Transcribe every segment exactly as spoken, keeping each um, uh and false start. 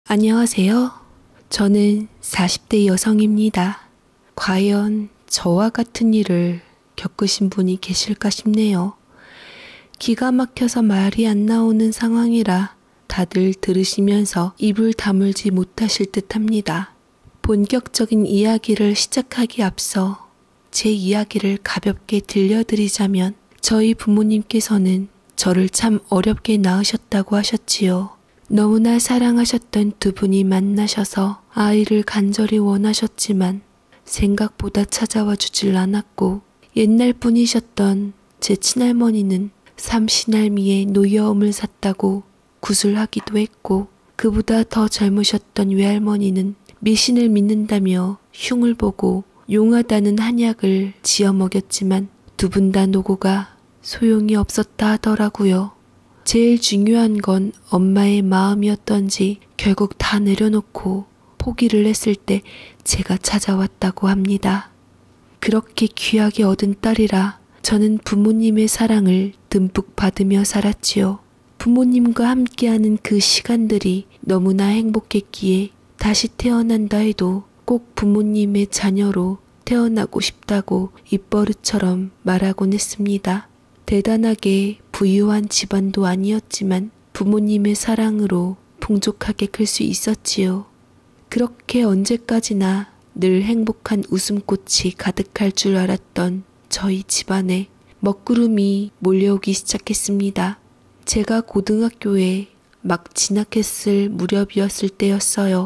안녕하세요. 저는 사십 대 여성입니다. 과연 저와 같은 일을 겪으신 분이 계실까 싶네요. 기가 막혀서 말이 안 나오는 상황이라 다들 들으시면서 입을 다물지 못하실 듯 합니다. 본격적인 이야기를 시작하기 앞서 제 이야기를 가볍게 들려드리자면 저희 부모님께서는 저를 참 어렵게 낳으셨다고 하셨지요. 너무나 사랑하셨던 두 분이 만나셔서 아이를 간절히 원하셨지만 생각보다 찾아와 주질 않았고, 옛날 분이셨던 제 친할머니는 삼신할미의 노여움을 샀다고 구술하기도 했고, 그보다 더 젊으셨던 외할머니는 미신을 믿는다며 흉을 보고 용하다는 한약을 지어 먹였지만 두 분 다 노고가 소용이 없었다 하더라고요. 제일 중요한 건 엄마의 마음이었던지 결국 다 내려놓고 포기를 했을 때 제가 찾아왔다고 합니다. 그렇게 귀하게 얻은 딸이라 저는 부모님의 사랑을 듬뿍 받으며 살았지요. 부모님과 함께하는 그 시간들이 너무나 행복했기에 다시 태어난다 해도 꼭 부모님의 자녀로 태어나고 싶다고 입버릇처럼 말하곤 했습니다. 대단하게 부유한 집안도 아니었지만 부모님의 사랑으로 풍족하게 클 수 있었지요. 그렇게 언제까지나 늘 행복한 웃음꽃이 가득할 줄 알았던 저희 집안에 먹구름이 몰려오기 시작했습니다. 제가 고등학교에 막 진학했을 무렵이었을 때였어요.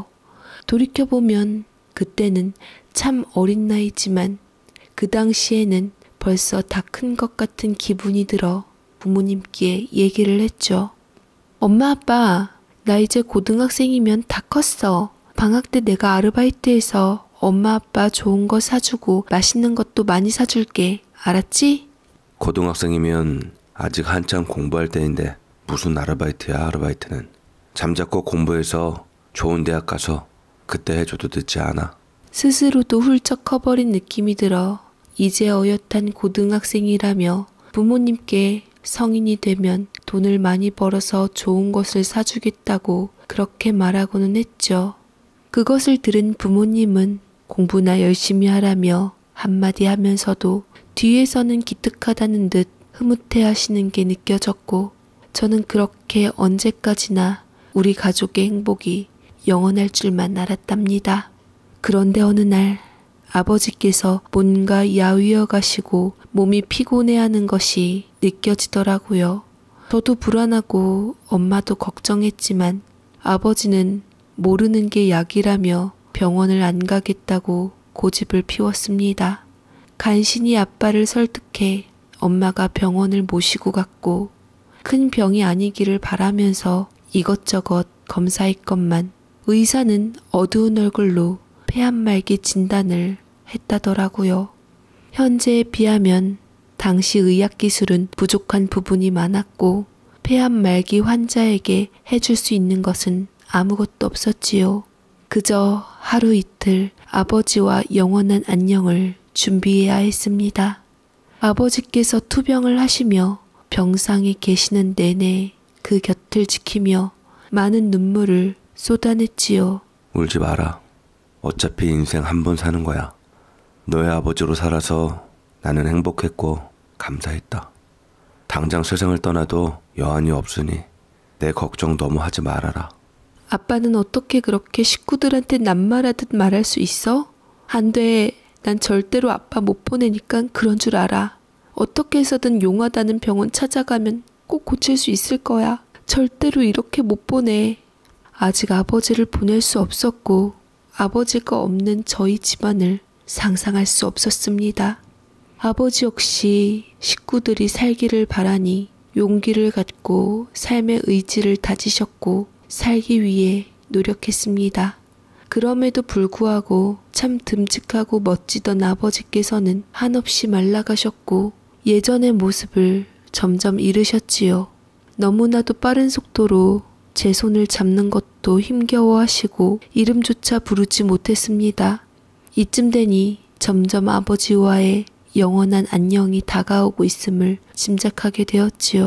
돌이켜보면 그때는 참 어린 나이지만 그 당시에는 벌써 다 큰 것 같은 기분이 들어 부모님께 얘기를 했죠. 엄마 아빠, 나 이제 고등학생이면 다 컸어. 방학 때 내가 아르바이트해서 엄마 아빠 좋은 거 사주고 맛있는 것도 많이 사줄게. 알았지? 고등학생이면 아직 한참 공부할 때인데 무슨 아르바이트야 아르바이트는. 잠자코 공부해서 좋은 대학 가서 그때 해줘도 늦지 않아. 스스로도 훌쩍 커버린 느낌이 들어 이제 어엿한 고등학생이라며 부모님께 성인이 되면 돈을 많이 벌어서 좋은 것을 사주겠다고 그렇게 말하고는 했죠. 그것을 들은 부모님은 공부나 열심히 하라며 한마디 하면서도 뒤에서는 기특하다는 듯 흐뭇해하시는 게 느껴졌고, 저는 그렇게 언제까지나 우리 가족의 행복이 영원할 줄만 알았답니다. 그런데 어느 날 아버지께서 뭔가 야위어 가시고 몸이 피곤해하는 것이 느껴지더라고요. 저도 불안하고 엄마도 걱정했지만 아버지는 모르는 게 약이라며 병원을 안 가겠다고 고집을 피웠습니다. 간신히 아빠를 설득해 엄마가 병원을 모시고 갔고, 큰 병이 아니기를 바라면서 이것저것 검사했건만 의사는 어두운 얼굴로 폐암말기 진단을 했다더라고요. 현재에 비하면 당시 의학기술은 부족한 부분이 많았고 폐암말기 환자에게 해줄 수 있는 것은 아무것도 없었지요. 그저 하루 이틀 아버지와 영원한 안녕을 준비해야 했습니다. 아버지께서 투병을 하시며 병상에 계시는 내내 그 곁을 지키며 많은 눈물을 쏟아냈지요. 울지 마라. 어차피 인생 한 번 사는 거야. 너의 아버지로 살아서 나는 행복했고 감사했다. 당장 세상을 떠나도 여한이 없으니 내 걱정 너무 하지 말아라. 아빠는 어떻게 그렇게 식구들한테 낱말하듯 말할 수 있어? 안 돼. 난 절대로 아빠 못 보내니까 그런 줄 알아. 어떻게 해서든 용하다는 병원 찾아가면 꼭 고칠 수 있을 거야. 절대로 이렇게 못 보내. 아직 아버지를 보낼 수 없었고 아버지가 없는 저희 집안을 상상할 수 없었습니다. 아버지 역시 식구들이 살기를 바라니 용기를 갖고 삶의 의지를 다지셨고 살기 위해 노력했습니다. 그럼에도 불구하고 참 듬직하고 멋지던 아버지께서는 한없이 말라가셨고 예전의 모습을 점점 잃으셨지요. 너무나도 빠른 속도로 제 손을 잡는 것도 힘겨워하시고 이름조차 부르지 못했습니다. 이쯤 되니 점점 아버지와의 영원한 안녕이 다가오고 있음을 짐작하게 되었지요.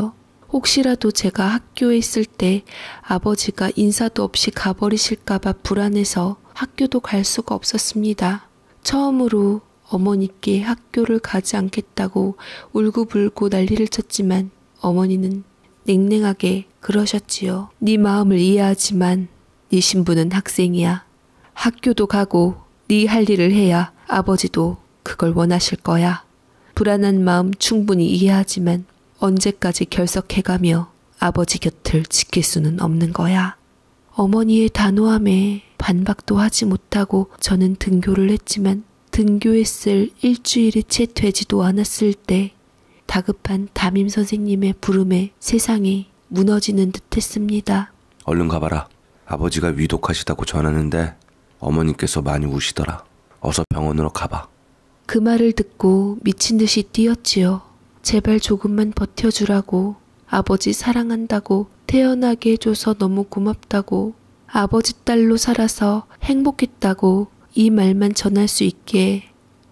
혹시라도 제가 학교에 있을 때 아버지가 인사도 없이 가버리실까봐 불안해서 학교도 갈 수가 없었습니다. 처음으로 어머니께 학교를 가지 않겠다고 울고불고 난리를 쳤지만 어머니는 냉랭하게 그러셨지요. 네 마음을 이해하지만 네 신부는 학생이야. 학교도 가고 네 할 일을 해야 아버지도 그걸 원하실 거야. 불안한 마음 충분히 이해하지만 언제까지 결석해가며 아버지 곁을 지킬 수는 없는 거야. 어머니의 단호함에 반박도 하지 못하고 저는 등교를 했지만 등교했을 일주일이 채 되지도 않았을 때 다급한 담임 선생님의 부름에 세상이 무너지는 듯 했습니다. 얼른 가봐라. 아버지가 위독하시다고 전하는데 어머님께서 많이 우시더라. 어서 병원으로 가봐. 그 말을 듣고 미친 듯이 뛰었지요. 제발 조금만 버텨주라고. 아버지 사랑한다고, 태어나게 해줘서 너무 고맙다고, 아버지 딸로 살아서 행복했다고 이 말만 전할 수 있게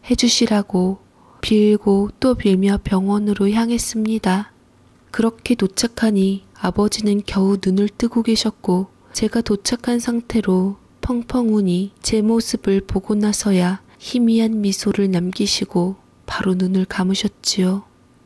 해주시라고 빌고 또 빌며 병원으로 향했습니다. 그렇게 도착하니 아버지는 겨우 눈을 뜨고 계셨고 제가 도착한 상태로 펑펑 우니 제 모습을 보고 나서야 희미한 미소를 남기시고 바로 눈을 감으셨지요.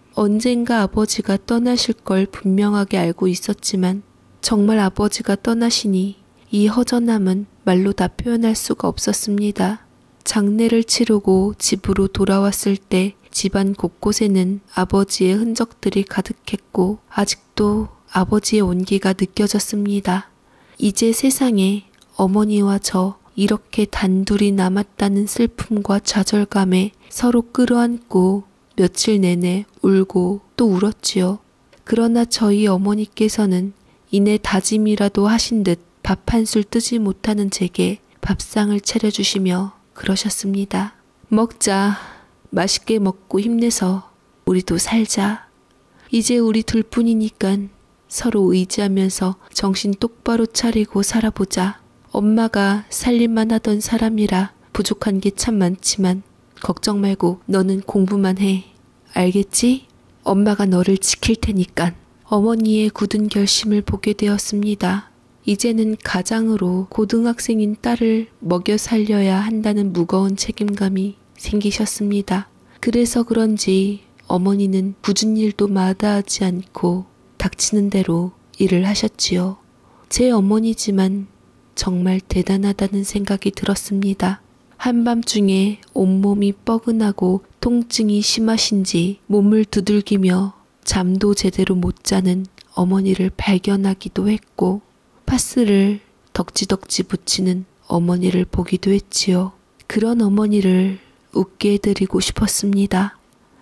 언젠가 아버지가 떠나실 걸 분명하게 알고 있었지만 정말 아버지가 떠나시니 이 허전함은 말로 다 표현할 수가 없었습니다. 장례를 치르고 집으로 돌아왔을 때 집안 곳곳에는 아버지의 흔적들이 가득했고 아직도 아버지의 온기가 느껴졌습니다. 이제 세상에 어머니와 저 이렇게 단둘이 남았다는 슬픔과 좌절감에 서로 끌어안고 며칠 내내 울고 또 울었지요. 그러나 저희 어머니께서는 이내 다짐이라도 하신 듯 밥 한 술 뜨지 못하는 제게 밥상을 차려주시며 그러셨습니다. 먹자. 맛있게 먹고 힘내서 우리도 살자. 이제 우리 둘뿐이니깐 서로 의지하면서 정신 똑바로 차리고 살아보자. 엄마가 살림만 하던 사람이라 부족한 게 참 많지만 걱정 말고 너는 공부만 해. 알겠지? 엄마가 너를 지킬 테니깐. 어머니의 굳은 결심을 보게 되었습니다. 이제는 가장으로 고등학생인 딸을 먹여 살려야 한다는 무거운 책임감이 생기셨습니다. 그래서 그런지 어머니는 굳은 일도 마다하지 않고 닥치는 대로 일을 하셨지요. 제 어머니지만 정말 대단하다는 생각이 들었습니다. 한밤중에 온몸이 뻐근하고 통증이 심하신지 몸을 두들기며 잠도 제대로 못 자는 어머니를 발견하기도 했고 파스를 덕지덕지 붙이는 어머니를 보기도 했지요. 그런 어머니를 웃게 해드리고 싶었습니다.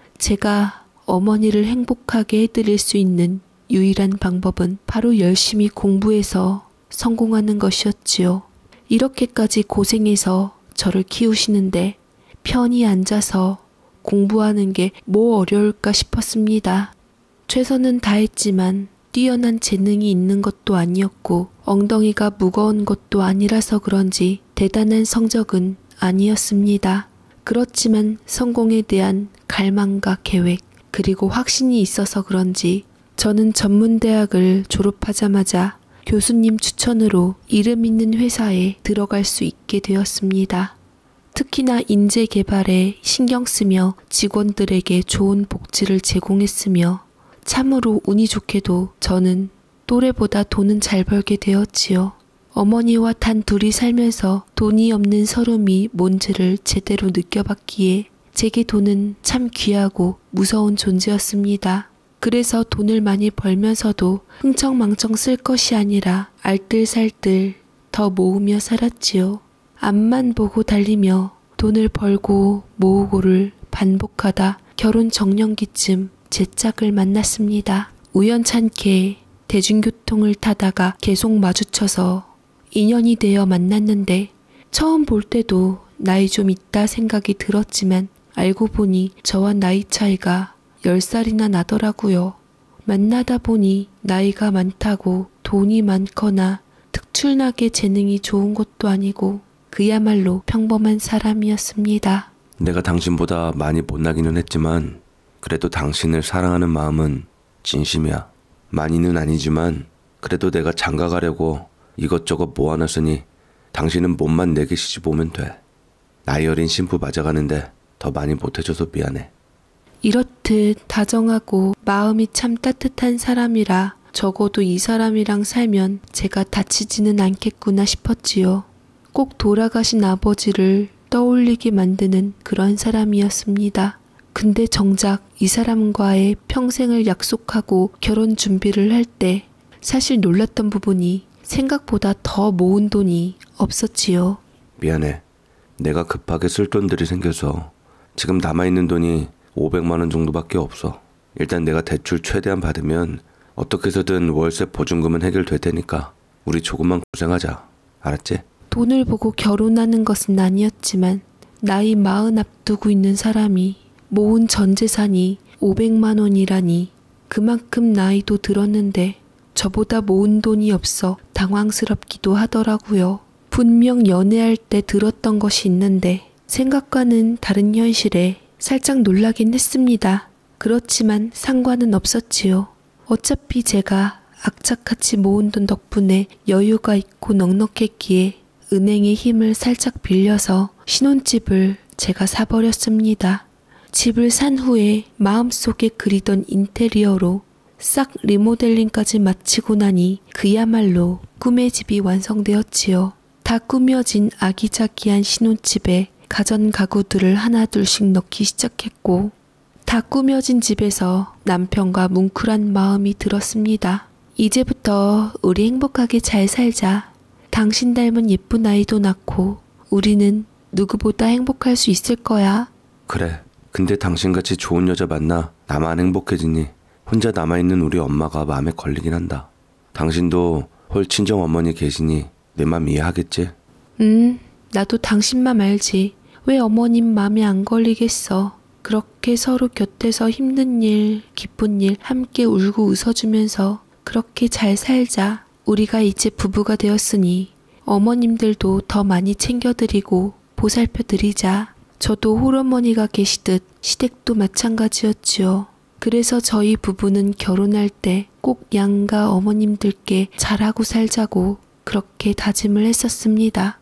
제가 어머니를 행복하게 해드릴 수 있는 유일한 방법은 바로 열심히 공부해서 성공하는 것이었지요. 이렇게까지 고생해서 저를 키우시는데 편히 앉아서 공부하는 게 뭐 어려울까 싶었습니다. 최선은 다했지만 뛰어난 재능이 있는 것도 아니었고 엉덩이가 무거운 것도 아니라서 그런지 대단한 성적은 아니었습니다. 그렇지만 성공에 대한 갈망과 계획 그리고 확신이 있어서 그런지 저는 전문대학을 졸업하자마자 교수님 추천으로 이름 있는 회사에 들어갈 수 있게 되었습니다. 특히나 인재 개발에 신경 쓰며 직원들에게 좋은 복지를 제공했으며 참으로 운이 좋게도 저는 또래보다 돈은 잘 벌게 되었지요. 어머니와 단 둘이 살면서 돈이 없는 서름이 뭔지를 제대로 느껴봤기에 제게 돈은 참 귀하고 무서운 존재였습니다. 그래서 돈을 많이 벌면서도 흥청망청 쓸 것이 아니라 알뜰살뜰 더 모으며 살았지요. 앞만 보고 달리며 돈을 벌고 모으고를 반복하다 결혼 정년기쯤 제 짝을 만났습니다. 우연찮게 대중교통을 타다가 계속 마주쳐서 인연이 되어 만났는데 처음 볼 때도 나이 좀 있다 생각이 들었지만 알고 보니 저와 나이 차이가 열 살이나 나더라고요. 만나다 보니 나이가 많다고 돈이 많거나 특출나게 재능이 좋은 것도 아니고 그야말로 평범한 사람이었습니다. 내가 당신보다 많이 못나기는 했지만 그래도 당신을 사랑하는 마음은 진심이야. 많이는 아니지만 그래도 내가 장가 가려고 이것저것 모아놨으니 당신은 몸만 내게 시집 오면 돼. 나이 어린 신부 맞아가는데 더 많이 못해줘서 미안해. 이렇듯 다정하고 마음이 참 따뜻한 사람이라 적어도 이 사람이랑 살면 제가 다치지는 않겠구나 싶었지요. 꼭 돌아가신 아버지를 떠올리게 만드는 그런 사람이었습니다. 근데 정작 이 사람과의 평생을 약속하고 결혼 준비를 할 때 사실 놀랐던 부분이 생각보다 더 모은 돈이 없었지요. 미안해. 내가 급하게 쓸 돈들이 생겨서 지금 남아있는 돈이 오백만 원 정도밖에 없어. 일단 내가 대출 최대한 받으면 어떻게 해서든 월세 보증금은 해결될 테니까 우리 조금만 고생하자. 알았지? 돈을 보고 결혼하는 것은 아니었지만 나이 마흔 앞두고 있는 사람이 모은 전 재산이 오백만 원이라니 그만큼 나이도 들었는데 저보다 모은 돈이 없어 당황스럽기도 하더라고요. 분명 연애할 때 들었던 것이 있는데 생각과는 다른 현실에 살짝 놀라긴 했습니다. 그렇지만 상관은 없었지요. 어차피 제가 악착같이 모은 돈 덕분에 여유가 있고 넉넉했기에 은행의 힘을 살짝 빌려서 신혼집을 제가 사버렸습니다. 집을 산 후에 마음속에 그리던 인테리어로 싹 리모델링까지 마치고 나니 그야말로 꿈의 집이 완성되었지요. 다 꾸며진 아기자기한 신혼집에 가전 가구들을 하나둘씩 넣기 시작했고 다 꾸며진 집에서 남편과 뭉클한 마음이 들었습니다. 이제부터 우리 행복하게 잘 살자. 당신 닮은 예쁜 아이도 낳고 우리는 누구보다 행복할 수 있을 거야. 그래. 근데 당신같이 좋은 여자 만나 나만 행복해지니 혼자 남아있는 우리 엄마가 마음에 걸리긴 한다. 당신도 홀 친정 어머니 계시니 내 맘 이해하겠지? 음, 나도 당신 맘 알지. 왜 어머님 맘에 안 걸리겠어. 그렇게 서로 곁에서 힘든 일, 기쁜 일 함께 울고 웃어주면서 그렇게 잘 살자. 우리가 이제 부부가 되었으니 어머님들도 더 많이 챙겨드리고 보살펴드리자. 저도 홀어머니가 계시듯 시댁도 마찬가지였지요. 그래서 저희 부부는 결혼할 때 꼭 양가 어머님들께 잘하고 살자고 그렇게 다짐을 했었습니다.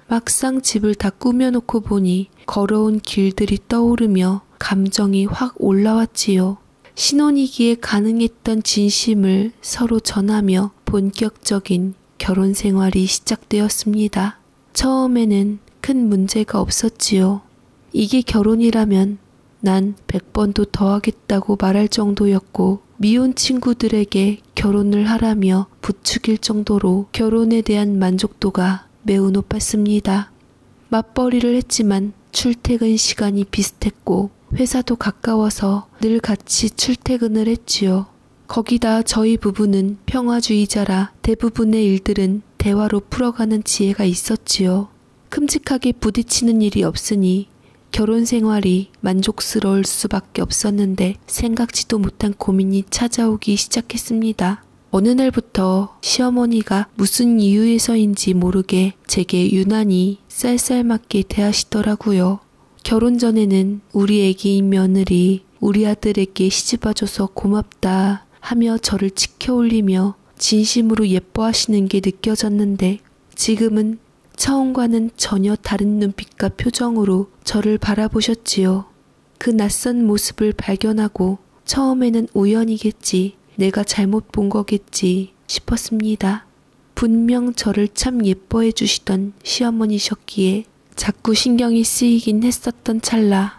막상 집을 다 꾸며놓고 보니 걸어온 길들이 떠오르며 감정이 확 올라왔지요. 신혼이기에 가능했던 진심을 서로 전하며 본격적인 결혼 생활이 시작되었습니다. 처음에는 큰 문제가 없었지요. 이게 결혼이라면 난 백 번도 더 하겠다고 말할 정도였고 미혼 친구들에게 결혼을 하라며 부추길 정도로 결혼에 대한 만족도가 매우 높았습니다. 맞벌이를 했지만 출퇴근 시간이 비슷했고 회사도 가까워서 늘 같이 출퇴근을 했지요. 거기다 저희 부부는 평화주의자라 대부분의 일들은 대화로 풀어가는 지혜가 있었지요. 큼직하게 부딪히는 일이 없으니 결혼 생활이 만족스러울 수밖에 없었는데 생각지도 못한 고민이 찾아오기 시작했습니다. 어느 날부터 시어머니가 무슨 이유에서인지 모르게 제게 유난히 쌀쌀맞게 대하시더라고요. 결혼 전에는 우리 애기인 며느리 우리 아들에게 시집와줘서 고맙다 하며 저를 지켜올리며 진심으로 예뻐하시는 게 느껴졌는데 지금은 처음과는 전혀 다른 눈빛과 표정으로 저를 바라보셨지요. 그 낯선 모습을 발견하고 처음에는 우연이겠지, 내가 잘못 본 거겠지 싶었습니다. 분명 저를 참 예뻐해 주시던 시어머니셨기에 자꾸 신경이 쓰이긴 했었던 찰나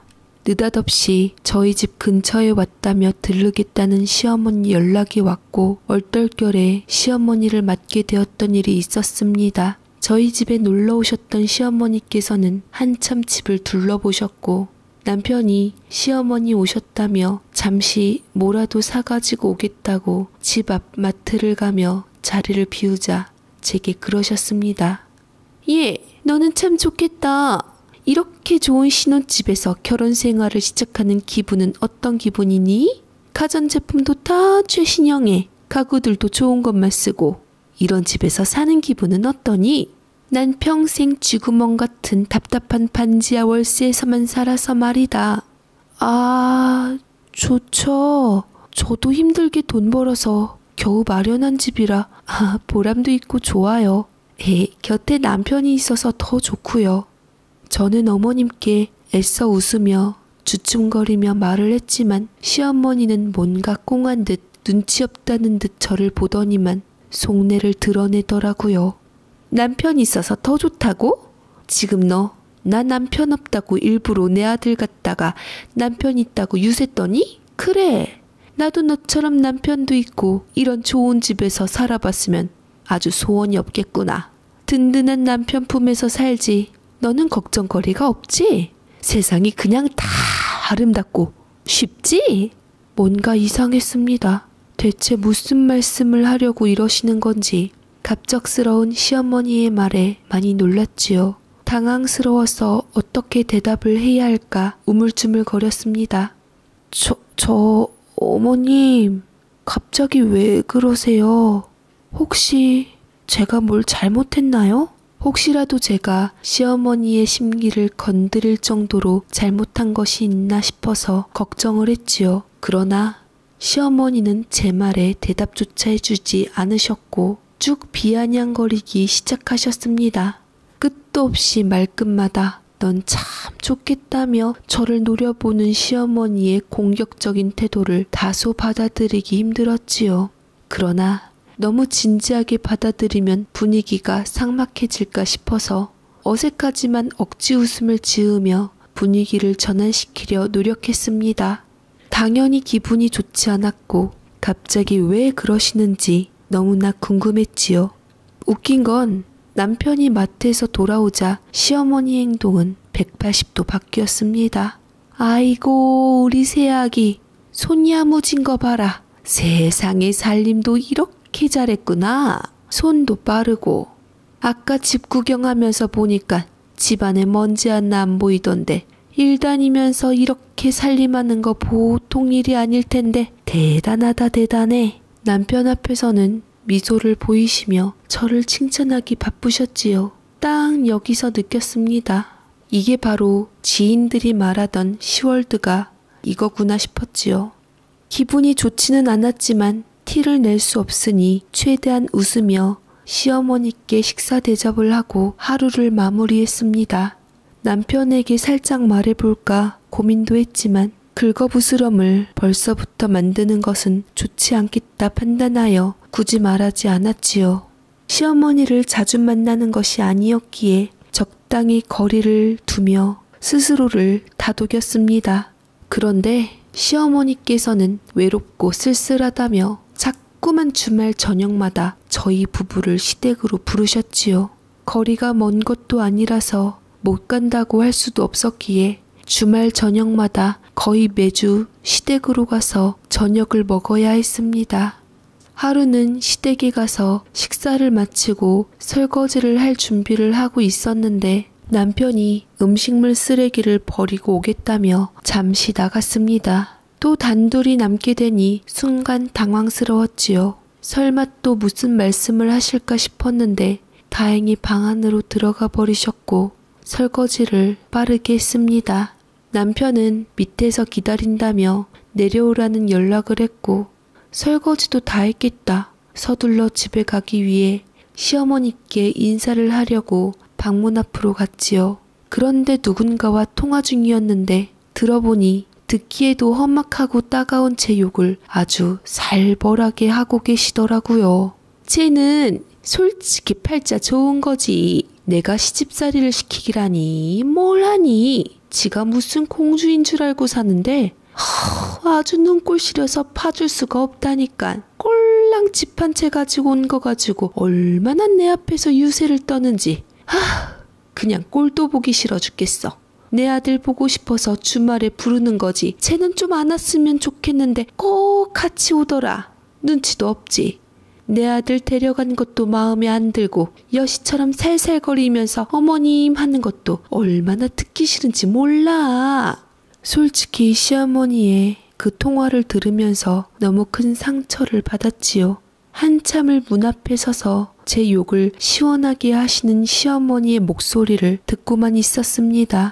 느닷없이 저희 집 근처에 왔다며 들르겠다는 시어머니 연락이 왔고 얼떨결에 시어머니를 맞게 되었던 일이 있었습니다. 저희 집에 놀러 오셨던 시어머니께서는 한참 집을 둘러보셨고 남편이 시어머니 오셨다며 잠시 뭐라도 사가지고 오겠다고 집 앞 마트를 가며 자리를 비우자 제게 그러셨습니다. 예, 너는 참 좋겠다. 이렇게 좋은 신혼집에서 결혼 생활을 시작하는 기분은 어떤 기분이니? 가전제품도 다 최신형에 가구들도 좋은 것만 쓰고 이런 집에서 사는 기분은 어떠니? 난 평생 쥐구멍 같은 답답한 반지하 월세에서만 살아서 말이다. 아, 좋죠. 저도 힘들게 돈 벌어서 겨우 마련한 집이라 아, 보람도 있고 좋아요. 에, 곁에 남편이 있어서 더 좋고요. 저는 어머님께 애써 웃으며 주춤거리며 말을 했지만 시어머니는 뭔가 꽁한 듯 눈치 없다는 듯 저를 보더니만 속내를 드러내더라고요. 남편 있어서 더 좋다고? 지금 너 나 남편 없다고 일부러 내 아들 갖다가 남편 있다고 유세떠니? 그래. 나도 너처럼 남편도 있고 이런 좋은 집에서 살아봤으면 아주 소원이 없겠구나. 든든한 남편 품에서 살지. 너는 걱정거리가 없지? 세상이 그냥 다 아름답고 쉽지? 뭔가 이상했습니다. 대체 무슨 말씀을 하려고 이러시는 건지 갑작스러운 시어머니의 말에 많이 놀랐지요. 당황스러워서 어떻게 대답을 해야 할까 우물쭈물거렸습니다. 저, 저 어머님 갑자기 왜 그러세요? 혹시 제가 뭘 잘못했나요? 혹시라도 제가 시어머니의 심기를 건드릴 정도로 잘못한 것이 있나 싶어서 걱정을 했지요. 그러나 시어머니는 제 말에 대답조차 해주지 않으셨고 쭉 비아냥거리기 시작하셨습니다. 끝도 없이 말끝마다 넌 참 좋겠다며 저를 노려보는 시어머니의 공격적인 태도를 다소 받아들이기 힘들었지요. 그러나 너무 진지하게 받아들이면 분위기가 삭막해질까 싶어서 어색하지만 억지 웃음을 지으며 분위기를 전환시키려 노력했습니다. 당연히 기분이 좋지 않았고 갑자기 왜 그러시는지 너무나 궁금했지요. 웃긴 건 남편이 마트에서 돌아오자 시어머니 행동은 백팔십 도 바뀌었습니다. 아이고 우리 새아기 손 야무진 거 봐라. 세상에 살림도 이렇게 잘했구나. 손도 빠르고. 아까 집 구경하면서 보니까 집안에 먼지 하나 안 보이던데 일 다니면서 이렇게 살림하는 거 보통 일이 아닐 텐데 대단하다 대단해. 남편 앞에서는 미소를 보이시며 저를 칭찬하기 바쁘셨지요. 딱 여기서 느꼈습니다. 이게 바로 지인들이 말하던 시월드가 이거구나 싶었지요. 기분이 좋지는 않았지만 티를 낼 수 없으니 최대한 웃으며 시어머니께 식사 대접을 하고 하루를 마무리했습니다. 남편에게 살짝 말해볼까 고민도 했지만 긁어부스럼을 벌써부터 만드는 것은 좋지 않겠다 판단하여 굳이 말하지 않았지요. 시어머니를 자주 만나는 것이 아니었기에 적당히 거리를 두며 스스로를 다독였습니다. 그런데 시어머니께서는 외롭고 쓸쓸하다며 자꾸만 주말 저녁마다 저희 부부를 시댁으로 부르셨지요. 거리가 먼 것도 아니라서 못 간다고 할 수도 없었기에 주말 저녁마다 거의 매주 시댁으로 가서 저녁을 먹어야 했습니다. 하루는 시댁에 가서 식사를 마치고 설거지를 할 준비를 하고 있었는데 남편이 음식물 쓰레기를 버리고 오겠다며 잠시 나갔습니다. 또 단둘이 남게 되니 순간 당황스러웠지요. 설마 또 무슨 말씀을 하실까 싶었는데 다행히 방 안으로 들어가 버리셨고 설거지를 빠르게 했습니다. 남편은 밑에서 기다린다며 내려오라는 연락을 했고 설거지도 다 했겠다. 서둘러 집에 가기 위해 시어머니께 인사를 하려고 방문 앞으로 갔지요. 그런데 누군가와 통화 중이었는데 들어보니 듣기에도 험악하고 따가운 제 욕을 아주 살벌하게 하고 계시더라고요. 쟤는 솔직히 팔자 좋은 거지. 내가 시집살이를 시키기라니 뭘 하니. 지가 무슨 공주인 줄 알고 사는데 하, 아주 눈꼴 시려서 파줄 수가 없다니까. 꼴랑 집 한 채 가지고 온 거 가지고 얼마나 내 앞에서 유세를 떠는지. 하, 그냥 꼴도 보기 싫어 죽겠어. 내 아들 보고 싶어서 주말에 부르는 거지. 쟤는 좀 안 왔으면 좋겠는데 꼭 같이 오더라. 눈치도 없지. 내 아들 데려간 것도 마음에 안 들고 여시처럼 살살거리면서 어머님 하는 것도 얼마나 듣기 싫은지 몰라. 솔직히 시어머니의 그 통화를 들으면서 너무 큰 상처를 받았지요. 한참을 문 앞에 서서 제 욕을 시원하게 하시는 시어머니의 목소리를 듣고만 있었습니다.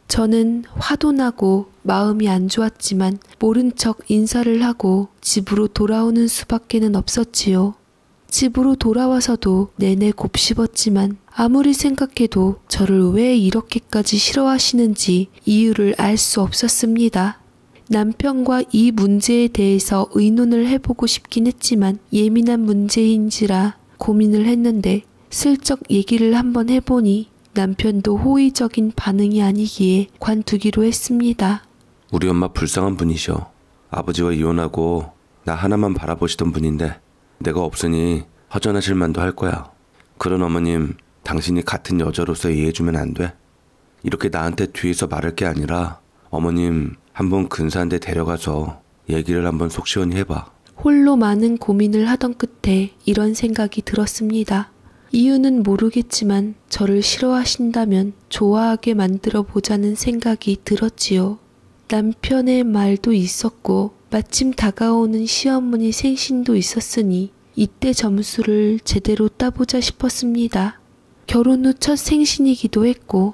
저는 화도 나고 마음이 안 좋았지만 모른 척 인사를 하고 집으로 돌아오는 수밖에는 없었지요. 집으로 돌아와서도 내내 곱씹었지만 아무리 생각해도 저를 왜 이렇게까지 싫어하시는지 이유를 알 수 없었습니다. 남편과 이 문제에 대해서 의논을 해보고 싶긴 했지만 예민한 문제인지라 고민을 했는데 슬쩍 얘기를 한번 해보니 남편도 호의적인 반응이 아니기에 관두기로 했습니다. 우리 엄마 불쌍한 분이셔. 아버지와 이혼하고 나 하나만 바라보시던 분인데 내가 없으니 허전하실 만도 할 거야. 그런 어머님 당신이 같은 여자로서 이해해주면 안 돼? 이렇게 나한테 뒤에서 말할 게 아니라 어머님 한번 근사한 데 데려가서 얘기를 한번 속 시원히 해봐. 홀로 많은 고민을 하던 끝에 이런 생각이 들었습니다. 이유는 모르겠지만 저를 싫어하신다면 좋아하게 만들어 보자는 생각이 들었지요. 남편의 말도 있었고 마침 다가오는 시어머니 생신도 있었으니 이때 점수를 제대로 따보자 싶었습니다. 결혼 후 첫 생신이기도 했고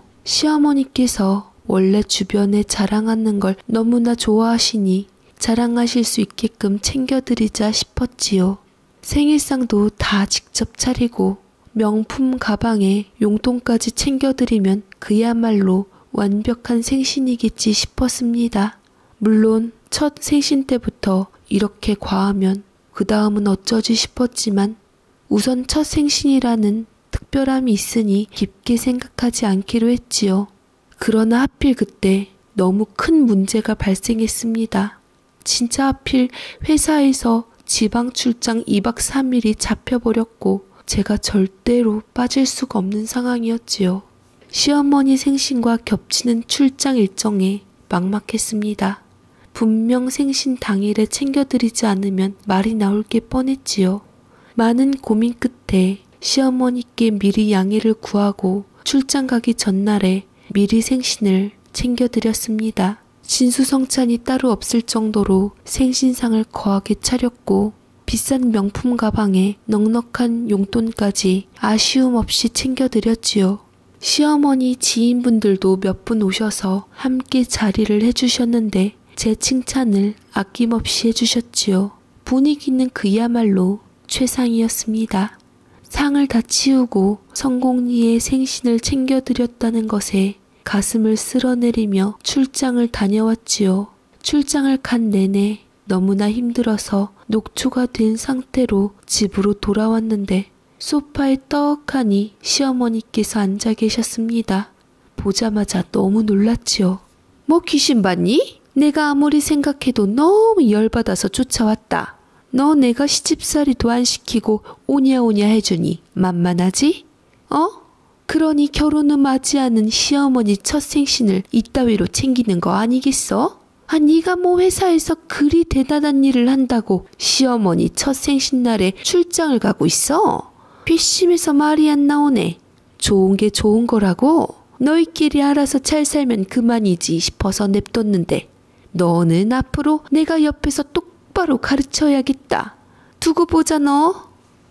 시어머니께서 원래 주변에 자랑하는 걸 너무나 좋아하시니 자랑하실 수 있게끔 챙겨드리자 싶었지요. 생일상도 다 직접 차리고 명품 가방에 용돈까지 챙겨드리면 그야말로 완벽한 생신이겠지 싶었습니다. 물론 첫 생신 때부터 이렇게 과하면 그 다음은 어쩌지 싶었지만 우선 첫 생신이라는 특별함이 있으니 깊게 생각하지 않기로 했지요. 그러나 하필 그때 너무 큰 문제가 발생했습니다. 진짜 하필 회사에서 지방 출장 이 박 삼 일이 잡혀버렸고 제가 절대로 빠질 수가 없는 상황이었지요. 시어머니 생신과 겹치는 출장 일정에 막막했습니다. 분명 생신 당일에 챙겨드리지 않으면 말이 나올 게 뻔했지요. 많은 고민 끝에 시어머니께 미리 양해를 구하고 출장 가기 전날에 미리 생신을 챙겨드렸습니다. 진수성찬이 따로 없을 정도로 생신상을 거하게 차렸고 비싼 명품 가방에 넉넉한 용돈까지 아쉬움 없이 챙겨드렸지요. 시어머니 지인분들도 몇 분 오셔서 함께 자리를 해주셨는데 제 칭찬을 아낌없이 해주셨지요. 분위기는 그야말로 최상이었습니다. 상을 다 치우고 성공리의 생신을 챙겨드렸다는 것에 가슴을 쓸어내리며 출장을 다녀왔지요. 출장을 간 내내 너무나 힘들어서 녹초가 된 상태로 집으로 돌아왔는데 소파에 떡하니 시어머니께서 앉아 계셨습니다. 보자마자 너무 놀랐지요. 뭐 귀신 봤니? 내가 아무리 생각해도 너무 열받아서 쫓아왔다. 너 내가 시집살이도 안 시키고 오냐오냐 해주니 만만하지? 어? 그러니 결혼 후 맞이하는 시어머니 첫 생신을 이따위로 챙기는 거 아니겠어? 아, 네가 뭐 회사에서 그리 대단한 일을 한다고 시어머니 첫 생신날에 출장을 가고 있어? 괘씸해서 말이 안 나오네. 좋은 게 좋은 거라고? 너희끼리 알아서 잘 살면 그만이지 싶어서 냅뒀는데 너는 앞으로 내가 옆에서 똑바로 가르쳐야겠다. 두고 보자 너.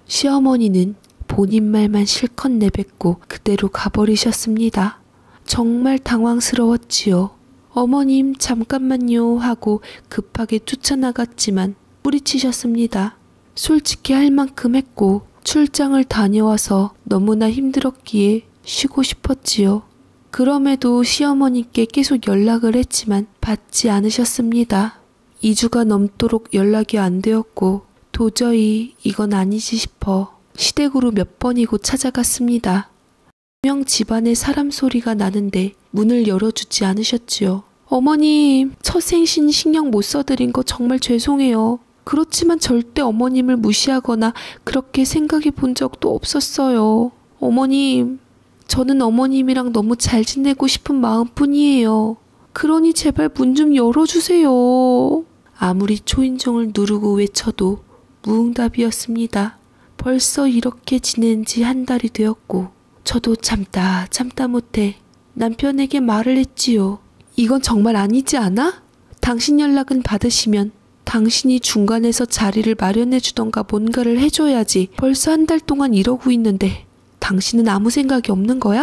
시어머니는 본인 말만 실컷 내뱉고 그대로 가버리셨습니다. 정말 당황스러웠지요. 어머님 잠깐만요 하고 급하게 쫓아나갔지만 뿌리치셨습니다. 솔직히 할 만큼 했고 출장을 다녀와서 너무나 힘들었기에 쉬고 싶었지요. 그럼에도 시어머니께 계속 연락을 했지만 받지 않으셨습니다. 이 주가 넘도록 연락이 안 되었고 도저히 이건 아니지 싶어 시댁으로 몇 번이고 찾아갔습니다. 분명 집안에 사람 소리가 나는데 문을 열어주지 않으셨지요. 어머님, 첫 생신 신경 못 써드린 거 정말 죄송해요. 그렇지만 절대 어머님을 무시하거나 그렇게 생각해 본 적도 없었어요. 어머님, 저는 어머님이랑 너무 잘 지내고 싶은 마음뿐이에요. 그러니 제발 문 좀 열어주세요. 아무리 초인종을 누르고 외쳐도 무응답이었습니다. 벌써 이렇게 지낸 지 한 달이 되었고 저도 참다 참다 못해 남편에게 말을 했지요. 이건 정말 아니지 않아? 당신 연락은 받으시면 당신이 중간에서 자리를 마련해 주던가 뭔가를 해줘야지. 벌써 한 달 동안 이러고 있는데 당신은 아무 생각이 없는 거야?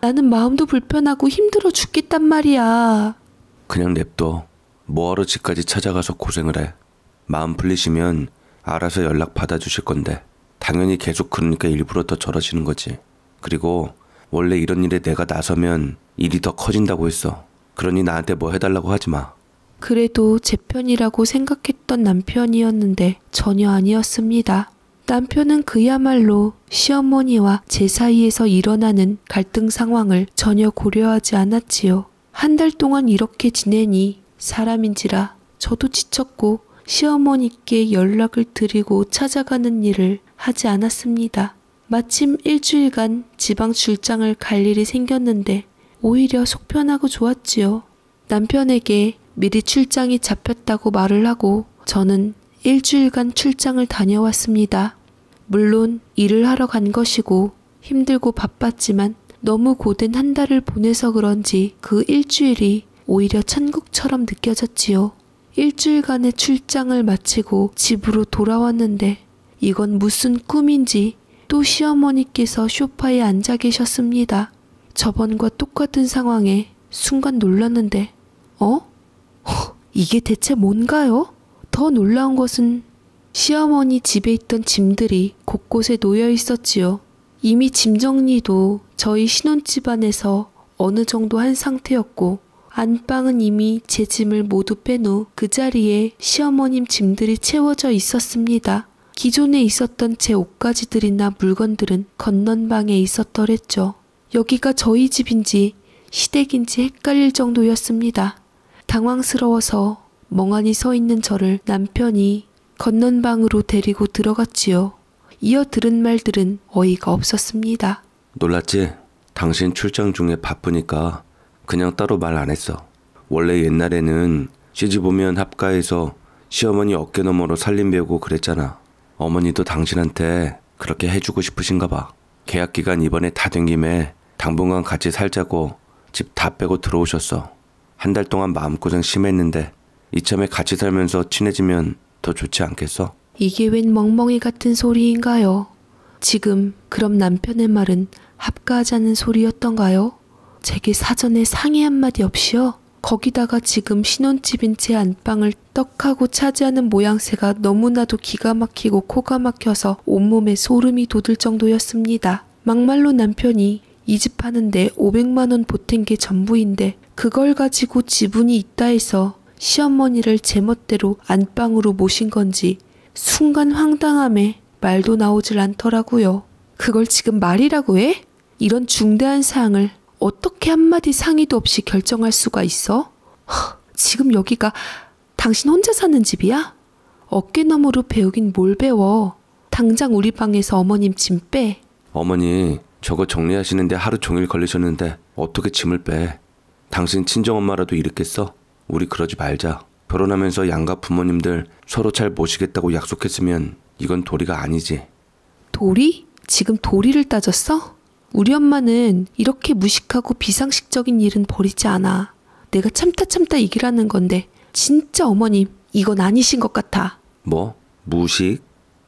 나는 마음도 불편하고 힘들어 죽겠단 말이야. 그냥 냅둬. 뭐하러 집까지 찾아가서 고생을 해. 마음 풀리시면 알아서 연락 받아주실 건데 당연히 계속 그러니까 일부러 더 절어지는 거지. 그리고 원래 이런 일에 내가 나서면 일이 더 커진다고 했어. 그러니 나한테 뭐 해달라고 하지 마. 그래도 제 편이라고 생각했던 남편이었는데 전혀 아니었습니다. 남편은 그야말로 시어머니와 제 사이에서 일어나는 갈등 상황을 전혀 고려하지 않았지요. 한 달 동안 이렇게 지내니 사람인지라 저도 지쳤고 시어머니께 연락을 드리고 찾아가는 일을 하지 않았습니다. 마침 일주일간 지방 출장을 갈 일이 생겼는데 오히려 속편하고 좋았지요. 남편에게 미리 출장이 잡혔다고 말을 하고 저는 일주일간 출장을 다녀왔습니다. 물론 일을 하러 간 것이고 힘들고 바빴지만 너무 고된 한 달을 보내서 그런지 그 일주일이 오히려 천국처럼 느껴졌지요. 일주일간의 출장을 마치고 집으로 돌아왔는데 이건 무슨 꿈인지 또 시어머니께서 소파에 앉아 계셨습니다. 저번과 똑같은 상황에 순간 놀랐는데 어? 허, 이게 대체 뭔가요? 더 놀라운 것은 시어머니 집에 있던 짐들이 곳곳에 놓여 있었지요. 이미 짐 정리도 저희 신혼집안에서 어느 정도 한 상태였고 안방은 이미 제 짐을 모두 뺀 후 그 자리에 시어머님 짐들이 채워져 있었습니다. 기존에 있었던 제 옷가지들이나 물건들은 건넌방에 있었더랬죠. 여기가 저희 집인지 시댁인지 헷갈릴 정도였습니다. 당황스러워서 멍하니 서 있는 저를 남편이 건넌방으로 데리고 들어갔지요. 이어 들은 말들은 어이가 없었습니다. 놀랐지? 당신 출장 중에 바쁘니까 그냥 따로 말 안 했어. 원래 옛날에는 시집 오면 합가해서 시어머니 어깨 너머로 살림 배우고 그랬잖아. 어머니도 당신한테 그렇게 해주고 싶으신가 봐. 계약 기간 이번에 다 된 김에 당분간 같이 살자고 집 다 빼고 들어오셨어. 한 달 동안 마음고생 심했는데 이참에 같이 살면서 친해지면 더 좋지 않겠어? 이게 웬 멍멍이 같은 소리인가요? 지금 그럼 남편의 말은 합가하자는 소리였던가요? 제게 사전에 상의 한마디 없이요? 거기다가 지금 신혼집인 제 안방을 떡하고 차지하는 모양새가 너무나도 기가 막히고 코가 막혀서 온몸에 소름이 돋을 정도였습니다. 막말로 남편이 이 집 하는데 오백만 원 보탠 게 전부인데 그걸 가지고 지분이 있다 해서 시어머니를 제멋대로 안방으로 모신 건지 순간 황당함에 말도 나오질 않더라고요. 그걸 지금 말이라고 해? 이런 중대한 사항을 어떻게 한마디 상의도 없이 결정할 수가 있어? 허, 지금 여기가 당신 혼자 사는 집이야? 어깨너머로 배우긴 뭘 배워. 당장 우리 방에서 어머님 짐 빼. 어머니 저거 정리하시는데 하루 종일 걸리셨는데 어떻게 짐을 빼. 당신 친정엄마라도 이랬겠어? 우리 그러지 말자. 결혼하면서 양가 부모님들 서로 잘 모시겠다고 약속했으면 이건 도리가 아니지. 도리? 지금 도리를 따졌어? 우리 엄마는 이렇게 무식하고 비상식적인 일은 버리지 않아. 내가 참다 참다 이기라는 건데 진짜 어머님 이건 아니신 것 같아. 뭐? 무식?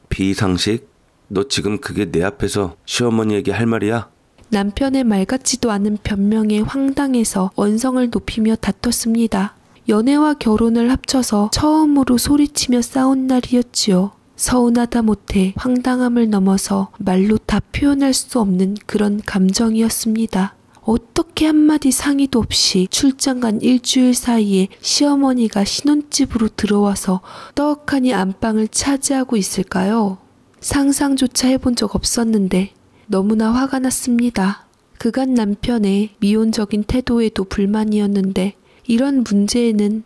비상식? 너 지금 그게 내 앞에서 시어머니에게 할 말이야? 남편의 말 같지도 않은 변명에 황당해서 언성을 높이며 다퉜습니다. 연애와 결혼을 합쳐서 처음으로 소리치며 싸운 날이었지요. 서운하다 못해 황당함을 넘어서 말로 다 표현할 수 없는 그런 감정이었습니다. 어떻게 한마디 상의도 없이 출장 간 일주일 사이에 시어머니가 신혼집으로 들어와서 떡하니 안방을 차지하고 있을까요? 상상조차 해본 적 없었는데 너무나 화가 났습니다. 그간 남편의 미온적인 태도에도 불만이었는데 이런 문제에는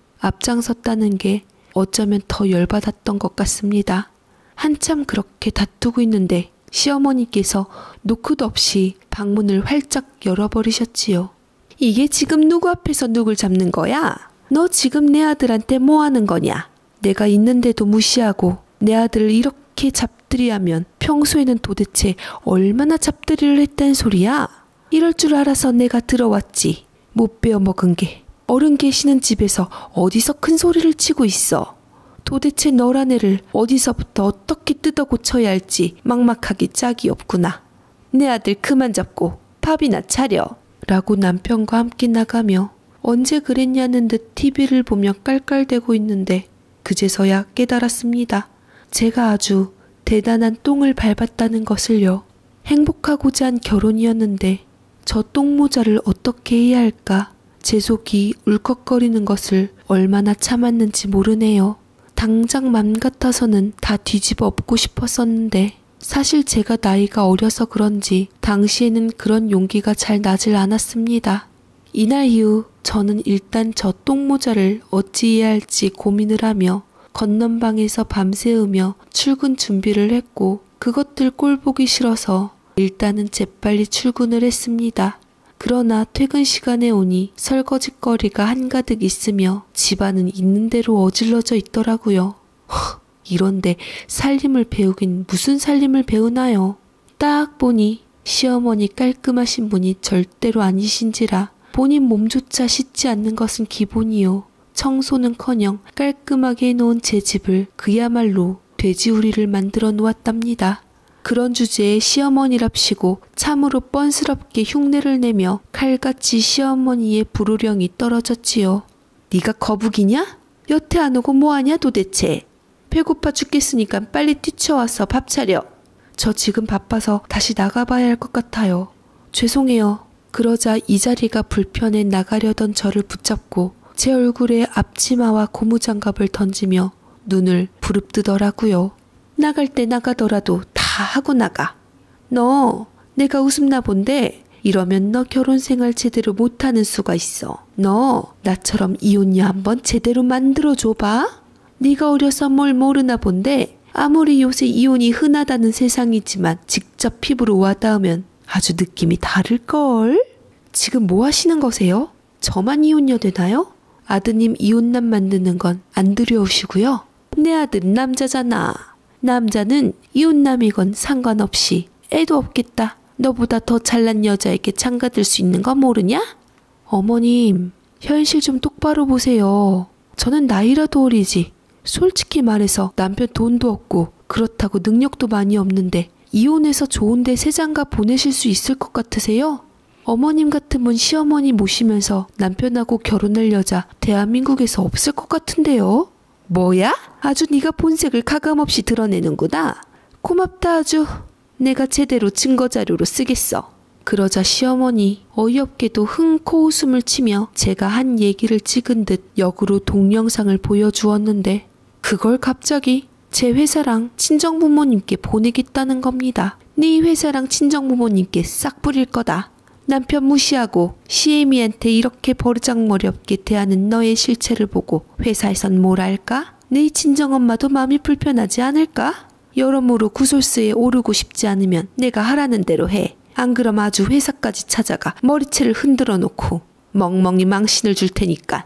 앞장섰다는 게 어쩌면 더 열받았던 것 같습니다. 한참 그렇게 다투고 있는데 시어머니께서 노크도 없이 방문을 활짝 열어버리셨지요. 이게 지금 누구 앞에서 누굴 잡는 거야? 너 지금 내 아들한테 뭐 하는 거냐? 내가 있는데도 무시하고 내 아들을 이렇게 잡들이하면 평소에는 도대체 얼마나 잡들이를 했단 소리야? 이럴 줄 알아서 내가 들어왔지. 못 베어먹은 게. 어른 계시는 집에서 어디서 큰 소리를 치고 있어. 도대체 너란 애를 어디서부터 어떻게 뜯어 고쳐야 할지 막막하기 짝이 없구나. 내 아들 그만 잡고 밥이나 차려. 라고 남편과 함께 나가며 언제 그랬냐는 듯 티비를 보며 깔깔대고 있는데 그제서야 깨달았습니다. 제가 아주 대단한 똥을 밟았다는 것을요. 행복하고자 한 결혼이었는데 저 똥모자를 어떻게 해야 할까? 제 속이 울컥거리는 것을 얼마나 참았는지 모르네요. 당장 맘 같아서는 다 뒤집어 엎고 싶었었는데 사실 제가 나이가 어려서 그런지 당시에는 그런 용기가 잘 나질 않았습니다. 이날 이후 저는 일단 저 똥모자를 어찌해야 할지 고민을 하며 건넌방에서 밤새우며 출근 준비를 했고 그것들 꼴보기 싫어서 일단은 재빨리 출근을 했습니다. 그러나 퇴근 시간에 오니 설거지거리가 한가득 있으며 집안은 있는 대로 어질러져 있더라고요. 허, 이런데 살림을 배우긴 무슨 살림을 배우나요? 딱 보니 시어머니 깔끔하신 분이 절대로 아니신지라 본인 몸조차 씻지 않는 것은 기본이요. 청소는커녕 깔끔하게 해놓은 제 집을 그야말로 돼지우리를 만들어 놓았답니다. 그런 주제에 시어머니랍시고 참으로 뻔스럽게 흉내를 내며 칼같이 시어머니의 불호령이 떨어졌지요. 네가 거북이냐? 여태 안 오고 뭐하냐 도대체? 배고파 죽겠으니까 빨리 뛰쳐와서 밥 차려. 저 지금 바빠서 다시 나가봐야 할 것 같아요. 죄송해요. 그러자 이 자리가 불편해 나가려던 저를 붙잡고 제 얼굴에 앞치마와 고무장갑을 던지며 눈을 부릅뜨더라고요. 나갈 때 나가더라도 다 하고 나가. 너 내가 웃음나 본데 이러면 너 결혼생활 제대로 못하는 수가 있어. 너 나처럼 이혼녀 한번 제대로 만들어줘봐. 네가 어려서 뭘 모르나 본데 아무리 요새 이혼이 흔하다는 세상이지만 직접 피부로 와닿으면 아주 느낌이 다를걸? 지금 뭐 하시는 거세요? 저만 이혼녀 되나요? 아드님 이혼남 만드는 건 안 두려우시고요. 내 아들은 남자잖아. 남자는 이혼남이건 상관없이 애도 없겠다. 너보다 더 잘난 여자에게 장가들 수 있는 거 모르냐? 어머님, 현실 좀 똑바로 보세요. 저는 나이라도 어리지. 솔직히 말해서 남편 돈도 없고 그렇다고 능력도 많이 없는데 이혼해서 좋은데 새장가 보내실 수 있을 것 같으세요? 어머님 같으면 시어머니 모시면서 남편하고 결혼할 여자 대한민국에서 없을 것 같은데요? 뭐야? 아주 네가 본색을 가감없이 드러내는구나. 고맙다 아주. 내가 제대로 증거자료로 쓰겠어. 그러자 시어머니 어이없게도 흥 코웃음을 치며 제가 한 얘기를 찍은 듯 역으로 동영상을 보여주었는데 그걸 갑자기 제 회사랑 친정부모님께 보내겠다는 겁니다. 네 회사랑 친정부모님께 싹 뿌릴 거다. 남편 무시하고 시애미한테 이렇게 버르장머리 없게 대하는 너의 실체를 보고 회사에선 뭘 할까? 네 친정엄마도 마음이 불편하지 않을까? 여러모로 구설수에 오르고 싶지 않으면 내가 하라는 대로 해. 안 그럼 아주 회사까지 찾아가 머리채를 흔들어 놓고 멍멍이 망신을 줄 테니까.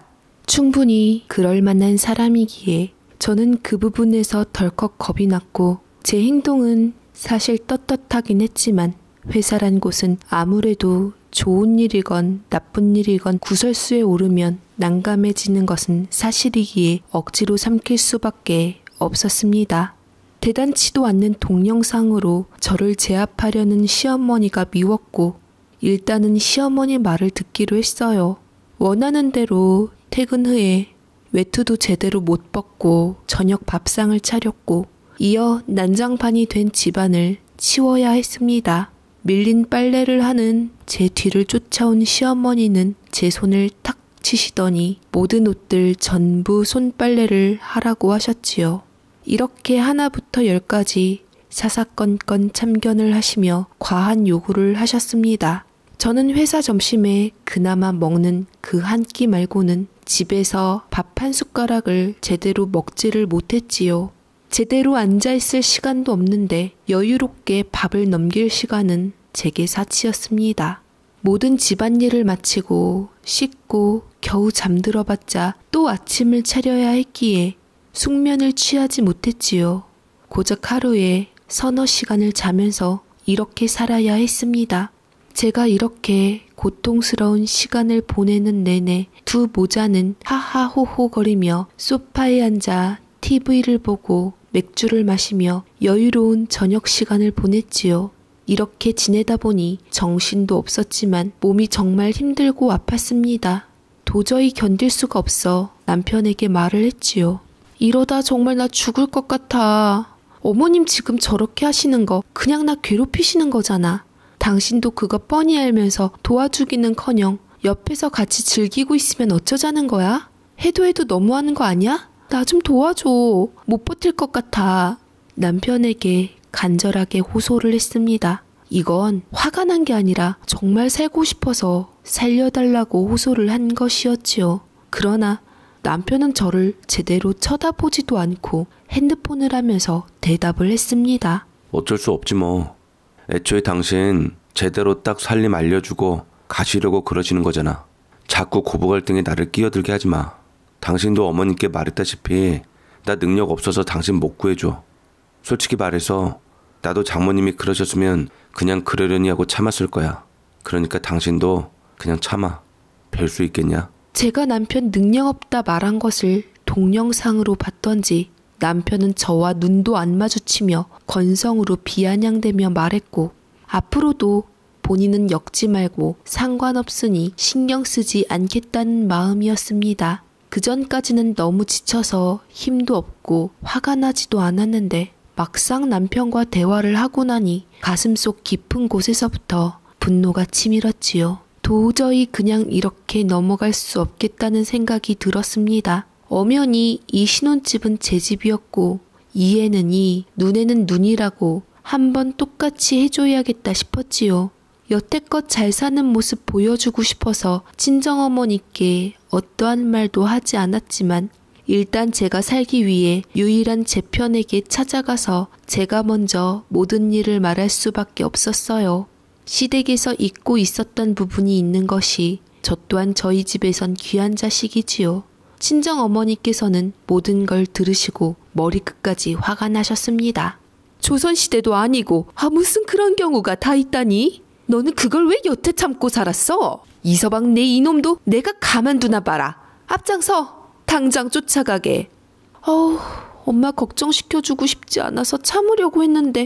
충분히 그럴 만한 사람이기에 저는 그 부분에서 덜컥 겁이 났고 제 행동은 사실 떳떳하긴 했지만 회사란 곳은 아무래도 좋은 일이건 나쁜 일이건 구설수에 오르면 난감해지는 것은 사실이기에 억지로 삼킬 수밖에 없었습니다. 대단치도 않는 동영상으로 저를 제압하려는 시어머니가 미웠고 일단은 시어머니 말을 듣기로 했어요. 원하는 대로 퇴근 후에 외투도 제대로 못 벗고 저녁 밥상을 차렸고 이어 난장판이 된 집안을 치워야 했습니다. 밀린 빨래를 하는 제 뒤를 쫓아온 시어머니는 제 손을 탁 치시더니 모든 옷들 전부 손빨래를 하라고 하셨지요. 이렇게 하나부터 열까지 사사건건 참견을 하시며 과한 요구를 하셨습니다. 저는 회사 점심에 그나마 먹는 그 한 끼 말고는 집에서 밥 한 숟가락을 제대로 먹지를 못했지요. 제대로 앉아있을 시간도 없는데 여유롭게 밥을 넘길 시간은 제게 사치였습니다. 모든 집안일을 마치고 씻고 겨우 잠들어봤자 또 아침을 차려야 했기에 숙면을 취하지 못했지요. 고작 하루에 서너 시간을 자면서 이렇게 살아야 했습니다. 제가 이렇게 고통스러운 시간을 보내는 내내 두 모자는 하하호호거리며 소파에 앉아 티비를 보고 맥주를 마시며 여유로운 저녁 시간을 보냈지요. 이렇게 지내다 보니 정신도 없었지만 몸이 정말 힘들고 아팠습니다. 도저히 견딜 수가 없어 남편에게 말을 했지요. 이러다 정말 나 죽을 것 같아. 어머님 지금 저렇게 하시는 거 그냥 나 괴롭히시는 거잖아. 당신도 그거 뻔히 알면서 도와주기는커녕 옆에서 같이 즐기고 있으면 어쩌자는 거야? 해도 해도 너무하는 거 아니야? 나 좀 도와줘. 못 버틸 것 같아. 남편에게 간절하게 호소를 했습니다. 이건 화가 난 게 아니라 정말 살고 싶어서 살려달라고 호소를 한 것이었지요. 그러나 남편은 저를 제대로 쳐다보지도 않고 핸드폰을 하면서 대답을 했습니다. 어쩔 수 없지 뭐. 애초에 당신 제대로 딱 살림 알려주고 가시려고 그러시는 거잖아. 자꾸 고부갈등에 나를 끼어들게 하지 마. 당신도 어머님께 말했다시피 나 능력 없어서 당신 못 구해줘. 솔직히 말해서 나도 장모님이 그러셨으면 그냥 그러려니 하고 참았을 거야. 그러니까 당신도 그냥 참아. 별 수 있겠냐? 제가 남편 능력 없다 말한 것을 동영상으로 봤던지 남편은 저와 눈도 안 마주치며 건성으로 비아냥대며 말했고 앞으로도 본인은 엮지 말고 상관없으니 신경 쓰지 않겠다는 마음이었습니다. 그전까지는 너무 지쳐서 힘도 없고 화가 나지도 않았는데 막상 남편과 대화를 하고 나니 가슴속 깊은 곳에서부터 분노가 치밀었지요. 도저히 그냥 이렇게 넘어갈 수 없겠다는 생각이 들었습니다. 엄연히 이 신혼집은 제 집이었고 이에는 이, 눈에는 눈이라고 한번 똑같이 해줘야겠다 싶었지요. 여태껏 잘 사는 모습 보여주고 싶어서 친정어머니께 어떠한 말도 하지 않았지만 일단 제가 살기 위해 유일한 제 편에게 찾아가서 제가 먼저 모든 일을 말할 수밖에 없었어요. 시댁에서 잊고 있었던 부분이 있는 것이 저 또한 저희 집에선 귀한 자식이지요. 친정어머니께서는 모든 걸 들으시고 머리끝까지 화가 나셨습니다. 조선시대도 아니고 아 무슨 그런 경우가 다 있다니? 너는 그걸 왜 여태 참고 살았어? 이서방 내 이놈도 내가 가만두나 봐라. 앞장서! 당장 쫓아가게. 어우, 엄마 걱정시켜주고 싶지 않아서 참으려고 했는데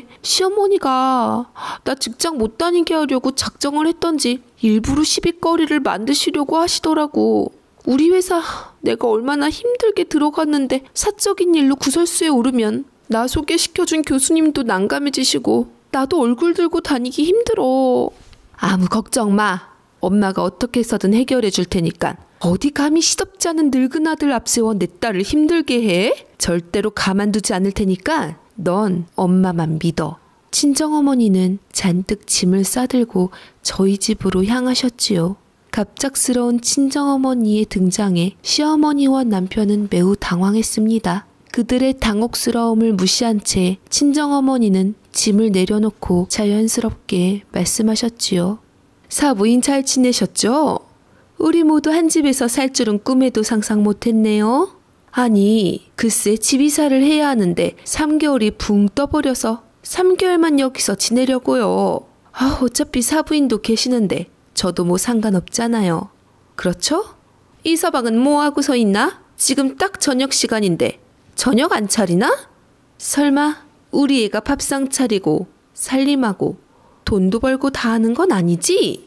시어머니가 나 직장 못 다니게 하려고 작정을 했던지 일부러 시비거리를 만드시려고 하시더라고. 우리 회사 내가 얼마나 힘들게 들어갔는데 사적인 일로 구설수에 오르면 나 소개시켜준 교수님도 난감해지시고 나도 얼굴 들고 다니기 힘들어. 아무 걱정 마. 엄마가 어떻게 해서든 해결해 줄 테니까. 어디 감히 시덥지 않은 늙은 아들 앞세워 내 딸을 힘들게 해? 절대로 가만두지 않을 테니까 넌 엄마만 믿어. 친정어머니는 잔뜩 짐을 싸들고 저희 집으로 향하셨지요. 갑작스러운 친정어머니의 등장에 시어머니와 남편은 매우 당황했습니다. 그들의 당혹스러움을 무시한 채 친정어머니는 짐을 내려놓고 자연스럽게 말씀하셨지요. 사부인 잘 지내셨죠? 우리 모두 한 집에서 살 줄은 꿈에도 상상 못했네요. 아니, 글쎄 집 이사를 해야 하는데 삼 개월이 붕 떠버려서 삼 개월만 여기서 지내려고요. 아, 어차피 사부인도 계시는데 저도 뭐 상관없잖아요. 그렇죠? 이서방은 뭐 하고서 있나? 지금 딱 저녁 시간인데 저녁 안 차리나? 설마 우리 애가 밥상 차리고 살림하고 돈도 벌고 다 하는 건 아니지?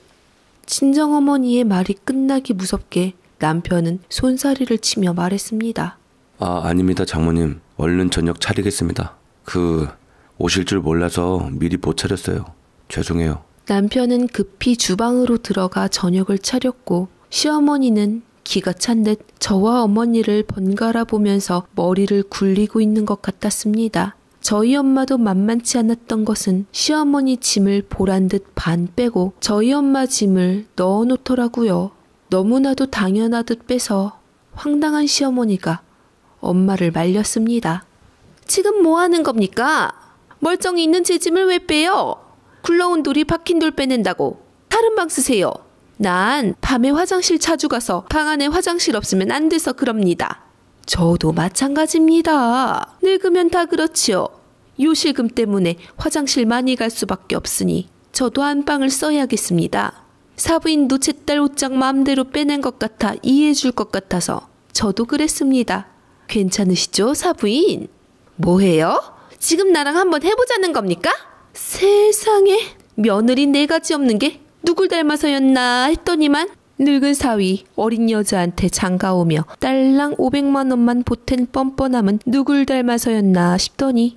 친정어머니의 말이 끝나기 무섭게 남편은 손사리를 치며 말했습니다. 아, 아닙니다 장모님. 얼른 저녁 차리겠습니다. 그 오실 줄 몰라서 미리 못 차렸어요. 죄송해요. 남편은 급히 주방으로 들어가 저녁을 차렸고 시어머니는 기가 찬 듯 저와 어머니를 번갈아 보면서 머리를 굴리고 있는 것 같았습니다. 저희 엄마도 만만치 않았던 것은 시어머니 짐을 보란 듯 반 빼고 저희 엄마 짐을 넣어놓더라고요. 너무나도 당연하듯 빼서 황당한 시어머니가 엄마를 말렸습니다. 지금 뭐 하는 겁니까? 멀쩡히 있는 제 짐을 왜 빼요? 굴러온 돌이 박힌 돌 빼낸다고. 다른 방 쓰세요. 난 밤에 화장실 자주 가서 방 안에 화장실 없으면 안 돼서 그럽니다. 저도 마찬가지입니다. 늙으면 다 그렇지요. 요실금 때문에 화장실 많이 갈 수밖에 없으니 저도 안방을 써야겠습니다. 사부인도 제 딸 옷장 마음대로 빼낸 것 같아 이해해 줄 것 같아서 저도 그랬습니다. 괜찮으시죠, 사부인? 뭐해요? 지금 나랑 한번 해보자는 겁니까? 세상에, 며느리 네 가지 없는 게 누굴 닮아서였나 했더니만 늙은 사위 어린 여자한테 장가오며 딸랑 오백만 원만 보탠 뻔뻔함은 누굴 닮아서였나 싶더니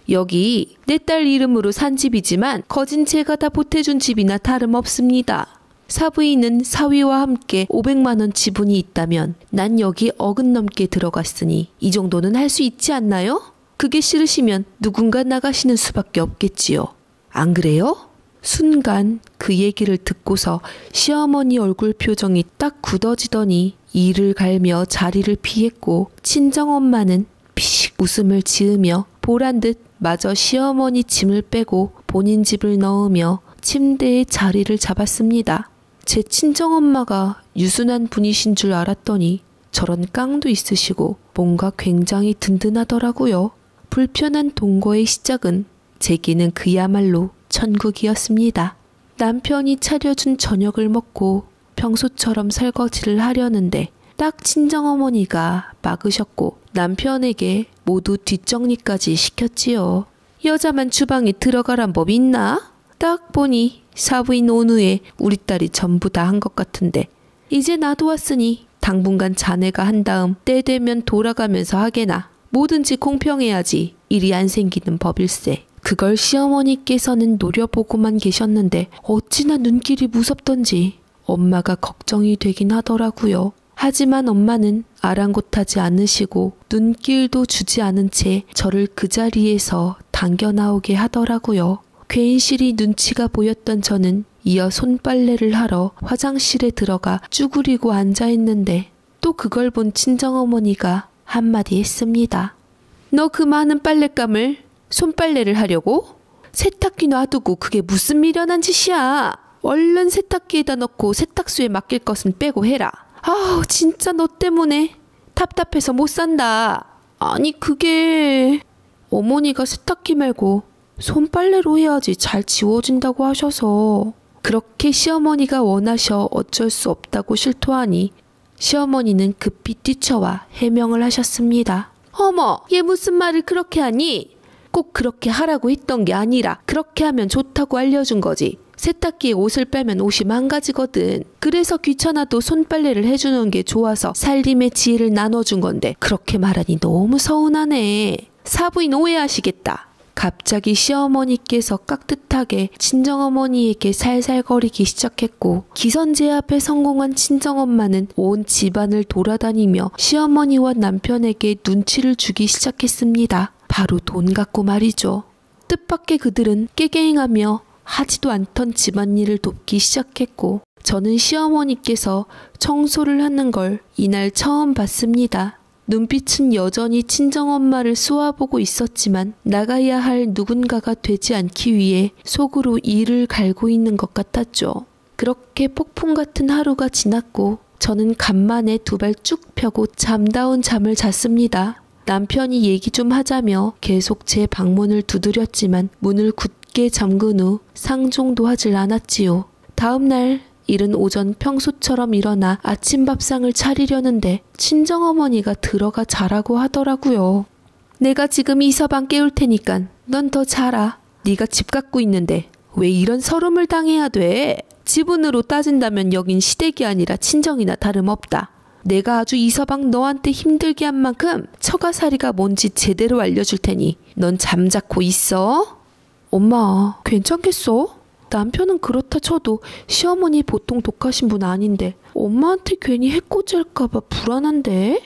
여기 내 딸 이름으로 산 집이지만 거진 제가 다 보태준 집이나 다름없습니다. 사부인은 사위와 함께 오백만 원 지분이 있다면 난 여기 억은 넘게 들어갔으니 이 정도는 할 수 있지 않나요? 그게 싫으시면 누군가 나가시는 수밖에 없겠지요. 안 그래요? 순간 그 얘기를 듣고서 시어머니 얼굴 표정이 딱 굳어지더니 이를 갈며 자리를 피했고 친정엄마는 피식 웃음을 지으며 보란 듯 마저 시어머니 짐을 빼고 본인 집을 넣으며 침대에 자리를 잡았습니다. 제 친정엄마가 유순한 분이신 줄 알았더니 저런 깡도 있으시고 뭔가 굉장히 든든하더라고요. 불편한 동거의 시작은 제게는 그야말로 천국이었습니다. 남편이 차려준 저녁을 먹고 평소처럼 설거지를 하려는데 딱 친정어머니가 막으셨고 남편에게 모두 뒷정리까지 시켰지요. 여자만 주방에 들어가란 법 있나? 딱 보니 사부인 온 후에 우리 딸이 전부 다 한 것 같은데 이제 나도 왔으니 당분간 자네가 한 다음 때 되면 돌아가면서 하게나. 뭐든지 공평해야지 일이 안 생기는 법일세. 그걸 시어머니께서는 노려보고만 계셨는데 어찌나 눈길이 무섭던지 엄마가 걱정이 되긴 하더라고요. 하지만 엄마는 아랑곳하지 않으시고 눈길도 주지 않은 채 저를 그 자리에서 당겨 나오게 하더라고요. 괜시리 눈치가 보였던 저는 이어 손빨래를 하러 화장실에 들어가 쭈그리고 앉아있는데 또 그걸 본 친정어머니가 한마디 했습니다. 너 그 많은 빨랫감을 손빨래를 하려고? 세탁기 놔두고 그게 무슨 미련한 짓이야. 얼른 세탁기에다 넣고 세탁소에 맡길 것은 빼고 해라. 아우 진짜 너 때문에 답답해서 못 산다. 아니 그게 어머니가 세탁기 말고 손빨래로 해야지 잘 지워진다고 하셔서 그렇게 시어머니가 원하셔 어쩔 수 없다고 실토하니 시어머니는 급히 뛰쳐와 해명을 하셨습니다. 어머, 얘 무슨 말을 그렇게 하니? 꼭 그렇게 하라고 했던 게 아니라 그렇게 하면 좋다고 알려준 거지. 세탁기에 옷을 빼면 옷이 망가지거든. 그래서 귀찮아도 손빨래를 해주는 게 좋아서 살림의 지혜를 나눠준 건데 그렇게 말하니 너무 서운하네. 사부인 오해하시겠다. 갑자기 시어머니께서 깍듯하게 친정어머니에게 살살거리기 시작했고 기선제압에 성공한 친정엄마는 온 집안을 돌아다니며 시어머니와 남편에게 눈치를 주기 시작했습니다. 바로 돈 갖고 말이죠. 뜻밖의 그들은 깨갱하며 하지도 않던 집안일을 돕기 시작했고 저는 시어머니께서 청소를 하는 걸 이날 처음 봤습니다. 눈빛은 여전히 친정엄마를 쏘아보고 있었지만 나가야 할 누군가가 되지 않기 위해 속으로 이를 갈고 있는 것 같았죠. 그렇게 폭풍 같은 하루가 지났고 저는 간만에 두 발 쭉 펴고 잠다운 잠을 잤습니다. 남편이 얘기 좀 하자며 계속 제 방문을 두드렸지만 문을 굳게 잠근 후 상종도 하질 않았지요. 다음 날 이른 오전 평소처럼 일어나 아침밥상을 차리려는데 친정어머니가 들어가 자라고 하더라고요. 내가 지금 이 서방 깨울 테니깐 넌 더 자라. 네가 집 갖고 있는데 왜 이런 서름을 당해야 돼? 지분으로 따진다면 여긴 시댁이 아니라 친정이나 다름없다. 내가 아주 이 서방 너한테 힘들게 한 만큼 처가살이가 뭔지 제대로 알려줄 테니 넌 잠자코 있어. 엄마 괜찮겠어? 남편은 그렇다 쳐도 시어머니 보통 독하신 분 아닌데 엄마한테 괜히 해코지할까봐 불안한데?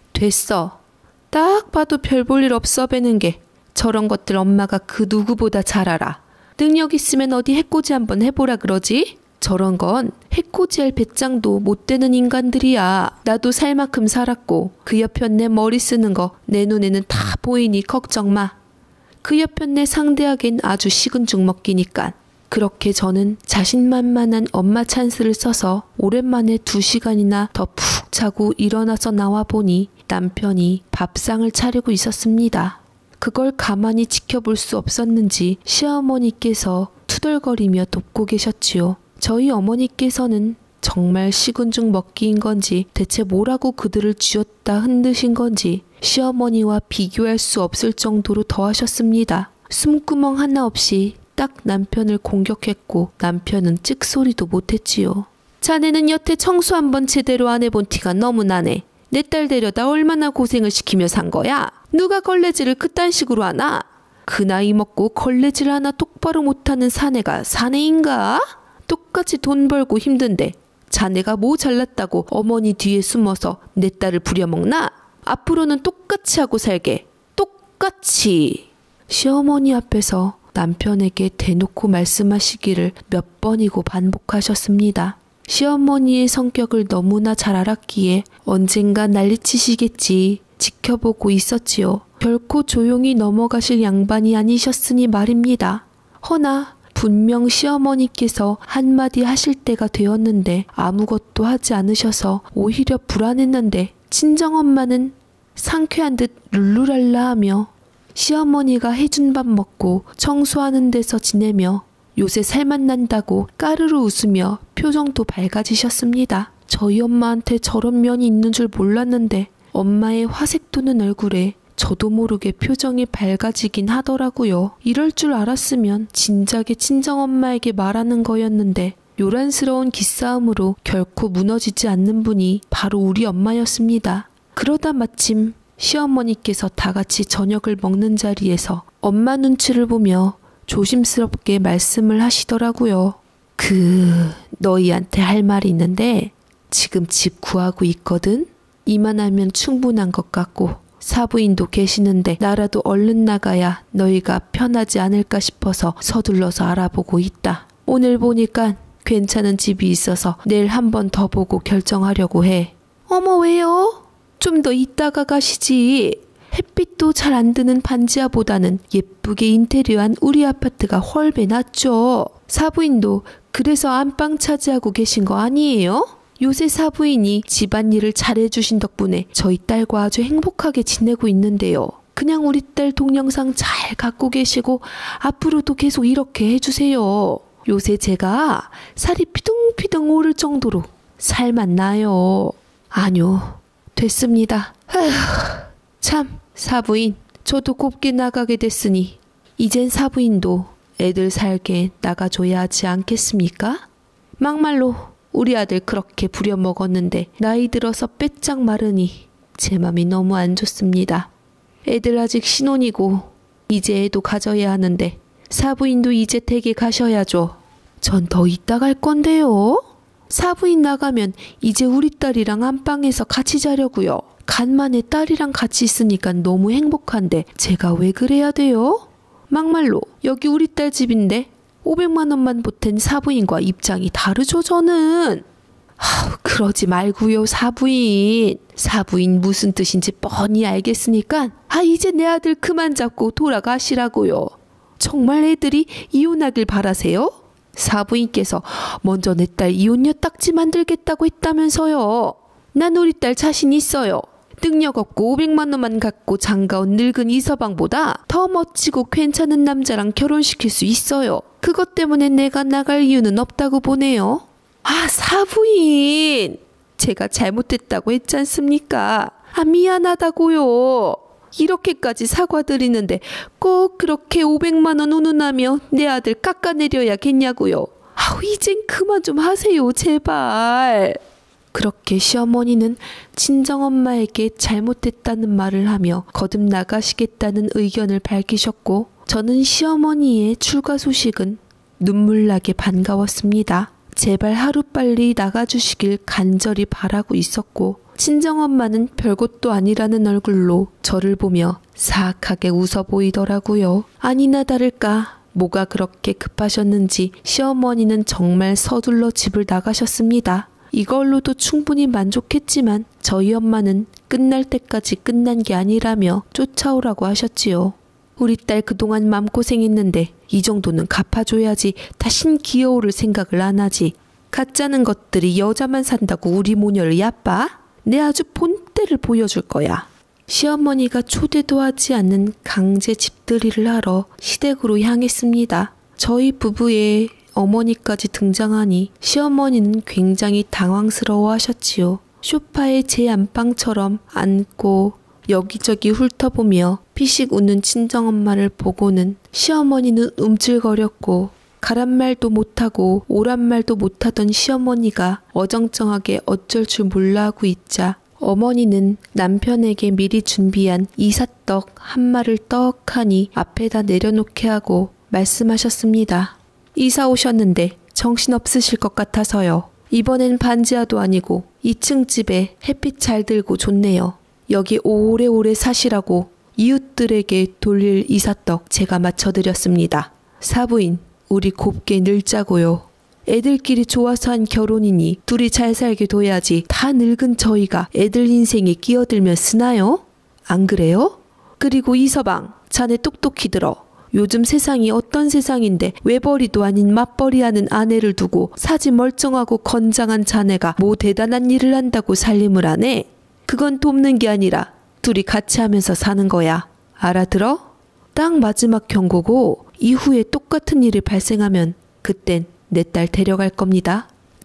됐어. 딱 봐도 별 볼 일 없어 배는 게 저런 것들 엄마가 그 누구보다 잘 알아. 능력 있으면 어디 해코지 한번 해보라 그러지? 저런 건 해코지할 배짱도 못 되는 인간들이야. 나도 살 만큼 살았고 그 옆편 내 머리 쓰는 거 내 눈에는 다 보이니 걱정 마. 그 옆편 내 상대하긴 아주 식은 죽 먹기니까. 그렇게 저는 자신만만한 엄마 찬스를 써서 오랜만에 두 시간이나 더 푹 자고 일어나서 나와 보니 남편이 밥상을 차리고 있었습니다. 그걸 가만히 지켜볼 수 없었는지 시어머니께서 투덜거리며 돕고 계셨지요. 저희 어머니께서는 정말 식은 죽 먹기인 건지 대체 뭐라고 그들을 쥐었다 흔드신 건지 시어머니와 비교할 수 없을 정도로 더하셨습니다. 숨구멍 하나 없이 딱 남편을 공격했고 남편은 찍소리도 못했지요. 자네는 여태 청소 한번 제대로 안 해본 티가 너무 나네. 내 딸 데려다 얼마나 고생을 시키며 산 거야? 누가 걸레질을 그딴 식으로 하나? 그 나이 먹고 걸레질 하나 똑바로 못하는 사내가 사내인가? 똑같이 돈 벌고 힘든데 자네가 뭐 잘났다고 어머니 뒤에 숨어서 내 딸을 부려먹나? 앞으로는 똑같이 하고 살게. 똑같이. 시어머니 앞에서 남편에게 대놓고 말씀하시기를 몇 번이고 반복하셨습니다. 시어머니의 성격을 너무나 잘 알았기에 언젠가 난리치시겠지 지켜보고 있었지요. 결코 조용히 넘어가실 양반이 아니셨으니 말입니다. 허나 분명 시어머니께서 한마디 하실 때가 되었는데 아무것도 하지 않으셔서 오히려 불안했는데 친정엄마는 상쾌한 듯 룰루랄라 하며 시어머니가 해준 밥 먹고 청소하는 데서 지내며 요새 살만 난다고 까르르 웃으며 표정도 밝아지셨습니다. 저희 엄마한테 저런 면이 있는 줄 몰랐는데 엄마의 화색 도는 얼굴에 저도 모르게 표정이 밝아지긴 하더라고요. 이럴 줄 알았으면 진작에 친정엄마에게 말하는 거였는데 요란스러운 기싸움으로 결코 무너지지 않는 분이 바로 우리 엄마였습니다. 그러다 마침 시어머니께서 다 같이 저녁을 먹는 자리에서 엄마 눈치를 보며 조심스럽게 말씀을 하시더라고요. 그 너희한테 할 말이 있는데 지금 집 구하고 있거든? 이만하면 충분한 것 같고 사부인도 계시는데 나라도 얼른 나가야 너희가 편하지 않을까 싶어서 서둘러서 알아보고 있다. 오늘 보니까 괜찮은 집이 있어서 내일 한 번 더 보고 결정하려고 해. 어머 왜요? 좀 더 이따가 가시지. 햇빛도 잘 안 드는 반지하보다는 예쁘게 인테리어한 우리 아파트가 훨배 낫죠. 사부인도 그래서 안방 차지하고 계신 거 아니에요? 요새 사부인이 집안일을 잘해주신 덕분에 저희 딸과 아주 행복하게 지내고 있는데요. 그냥 우리 딸 동영상 잘 갖고 계시고 앞으로도 계속 이렇게 해주세요. 요새 제가 살이 피둥피둥 오를 정도로 살만 나요. 아뇨, 됐습니다. 아휴, 참 사부인, 저도 곱게 나가게 됐으니 이젠 사부인도 애들 살게 나가줘야 하지 않겠습니까? 막말로 우리 아들 그렇게 부려먹었는데 나이 들어서 빼짝 마르니 제 맘이 너무 안 좋습니다. 애들 아직 신혼이고 이제 애도 가져야 하는데 사부인도 이제 댁에 가셔야죠. 전 더 이따 갈 건데요. 사부인 나가면 이제 우리 딸이랑 안방에서 같이 자려고요. 간만에 딸이랑 같이 있으니까 너무 행복한데 제가 왜 그래야 돼요? 막말로 여기 우리 딸 집인데 오백만 원만 보탠 사부인과 입장이 다르죠 저는. 아우, 그러지 말고요 사부인. 사부인 무슨 뜻인지 뻔히 알겠으니까 아 이제 내 아들 그만 잡고 돌아가시라고요. 정말 애들이 이혼하길 바라세요? 사부인께서 먼저 내 딸 이혼녀 딱지 만들겠다고 했다면서요. 난 우리 딸 자신 있어요. 능력 없고 오백만 원만 갖고 장가온 늙은 이서방보다 더 멋지고 괜찮은 남자랑 결혼시킬 수 있어요. 그것 때문에 내가 나갈 이유는 없다고 보네요. 아 사부인, 제가 잘못했다고 했지 않습니까? 아 미안하다고요. 이렇게까지 사과드리는데 꼭 그렇게 오백만 원 운운하며 내 아들 깎아내려야겠냐고요. 아우 이젠 그만 좀 하세요 제발. 그렇게 시어머니는 친정엄마에게 잘못됐다는 말을 하며 거듭 나가시겠다는 의견을 밝히셨고 저는 시어머니의 출가 소식은 눈물나게 반가웠습니다. 제발 하루빨리 나가주시길 간절히 바라고 있었고 친정엄마는 별것도 아니라는 얼굴로 저를 보며 사악하게 웃어 보이더라고요. 아니나 다를까 뭐가 그렇게 급하셨는지 시어머니는 정말 서둘러 집을 나가셨습니다. 이걸로도 충분히 만족했지만 저희 엄마는 끝날 때까지 끝난 게 아니라며 쫓아오라고 하셨지요. 우리 딸 그동안 맘고생했는데 이 정도는 갚아줘야지 다신 기어오를 생각을 안 하지. 가짜는 것들이 여자만 산다고 우리 모녀를 얕봐? 내 아주 본때를 보여줄 거야. 시어머니가 초대도 하지 않는 강제 집들이를 하러 시댁으로 향했습니다. 저희 부부의 어머니까지 등장하니 시어머니는 굉장히 당황스러워 하셨지요. 소파에 제 안방처럼 앉고 여기저기 훑어보며 피식 웃는 친정엄마를 보고는 시어머니는 움찔거렸고 가란 말도 못하고 오란 말도 못하던 시어머니가 어정쩡하게 어쩔 줄 몰라 하고 있자 어머니는 남편에게 미리 준비한 이삿떡 한 마를 떡하니 앞에다 내려놓게 하고 말씀하셨습니다. 이사 오셨는데 정신없으실 것 같아서요. 이번엔 반지하도 아니고 이 층 집에 햇빛 잘 들고 좋네요. 여기 오래오래 사시라고 이웃들에게 돌릴 이삿떡 제가 맞춰드렸습니다. 사부인, 우리 곱게 늘자고요. 애들끼리 좋아서 한 결혼이니 둘이 잘 살게 둬야지 다 늙은 저희가 애들 인생에 끼어들면 쓰나요? 안 그래요? 그리고 이서방, 자네 똑똑히 들어. 요즘 세상이 어떤 세상인데 외벌이도 아닌 맞벌이하는 아내를 두고 사지 멀쩡하고 건장한 자네가 뭐 대단한 일을 한다고 살림을 하네? 그건 돕는 게 아니라 둘이 같이 하면서 사는 거야. 알아들어? 딱 마지막 경고고 이후에 똑같은 일이 발생하면 그땐 내 딸 데려갈 겁니다.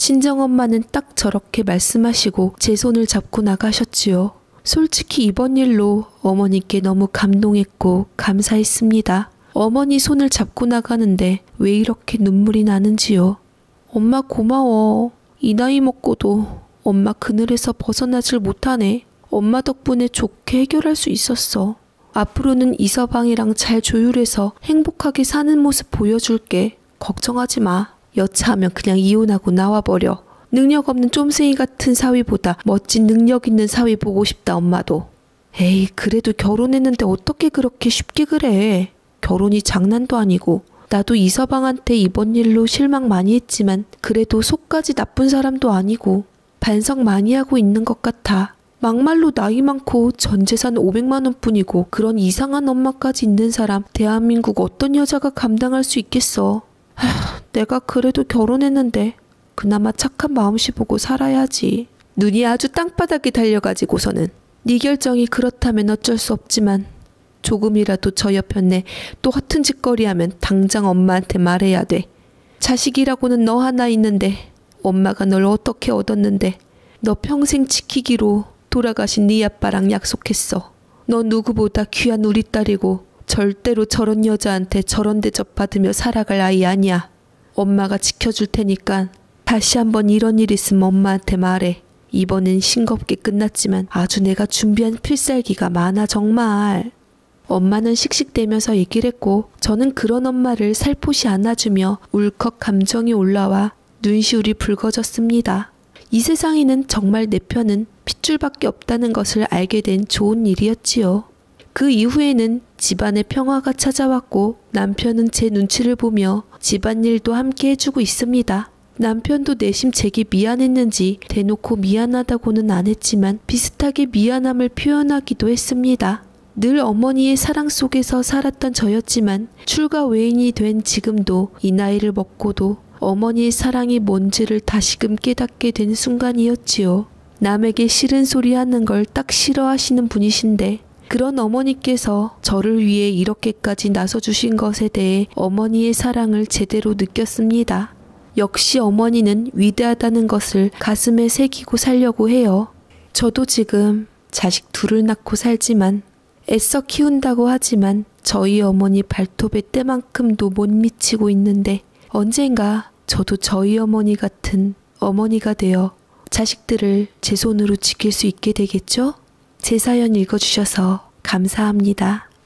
친정엄마는 딱 저렇게 말씀하시고 제 손을 잡고 나가셨지요. 솔직히 이번 일로 어머니께 너무 감동했고 감사했습니다. 어머니 손을 잡고 나가는데 왜 이렇게 눈물이 나는지요. 엄마 고마워. 이 나이 먹고도 엄마 그늘에서 벗어나질 못하네. 엄마 덕분에 좋게 해결할 수 있었어. 앞으로는 이서방이랑 잘 조율해서 행복하게 사는 모습 보여줄게. 걱정하지 마. 여차하면 그냥 이혼하고 나와버려. 능력 없는 쫌생이 같은 사위보다 멋진 능력 있는 사위 보고 싶다 엄마도. 에이, 그래도 결혼했는데 어떻게 그렇게 쉽게 그래. 결혼이 장난도 아니고. 나도 이서방한테 이번 일로 실망 많이 했지만 그래도 속까지 나쁜 사람도 아니고 반성 많이 하고 있는 것 같아. 막말로 나이 많고 전 재산 오백만 원뿐이고 그런 이상한 엄마까지 있는 사람 대한민국 어떤 여자가 감당할 수 있겠어. 하, 내가 그래도 결혼했는데 그나마 착한 마음씨 보고 살아야지. 눈이 아주 땅바닥에 달려가지고서는 네 결정이 그렇다면 어쩔 수 없지만 조금이라도 저 옆편에 또 허튼 짓거리하면 당장 엄마한테 말해야 돼. 자식이라고는 너 하나 있는데 엄마가 널 어떻게 얻었는데 너 평생 지키기로 돌아가신 네 아빠랑 약속했어. 너 누구보다 귀한 우리 딸이고 절대로 저런 여자한테 저런 대접 받으며 살아갈 아이 아니야. 엄마가 지켜줄 테니까 다시 한번 이런 일 있으면 엄마한테 말해. 이번엔 싱겁게 끝났지만 아주 내가 준비한 필살기가 많아 정말. 엄마는 씩씩대면서 얘기를 했고 저는 그런 엄마를 살포시 안아주며 울컥 감정이 올라와 눈시울이 붉어졌습니다. 이 세상에는 정말 내 편은 핏줄밖에 없다는 것을 알게 된 좋은 일이었지요. 그 이후에는 집안의 평화가 찾아왔고 남편은 제 눈치를 보며 집안일도 함께 해주고 있습니다. 남편도 내심 제게 미안했는지 대놓고 미안하다고는 안 했지만 비슷하게 미안함을 표현하기도 했습니다. 늘 어머니의 사랑 속에서 살았던 저였지만 출가 외인이 된 지금도 이 나이를 먹고도 어머니의 사랑이 뭔지를 다시금 깨닫게 된 순간이었지요. 남에게 싫은 소리 하는 걸 딱 싫어하시는 분이신데 그런 어머니께서 저를 위해 이렇게까지 나서주신 것에 대해 어머니의 사랑을 제대로 느꼈습니다. 역시 어머니는 위대하다는 것을 가슴에 새기고 살려고 해요. 저도 지금 자식 둘을 낳고 살지만 애써 키운다고 하지만 저희 어머니 발톱의 때만큼도 못 미치고 있는데 언젠가 저도 저희 어머니 같은 어머니가 되어 자식들을 제 손으로 지킬 수 있게 되겠죠? 제 사연 읽어주셔서 감사합니다.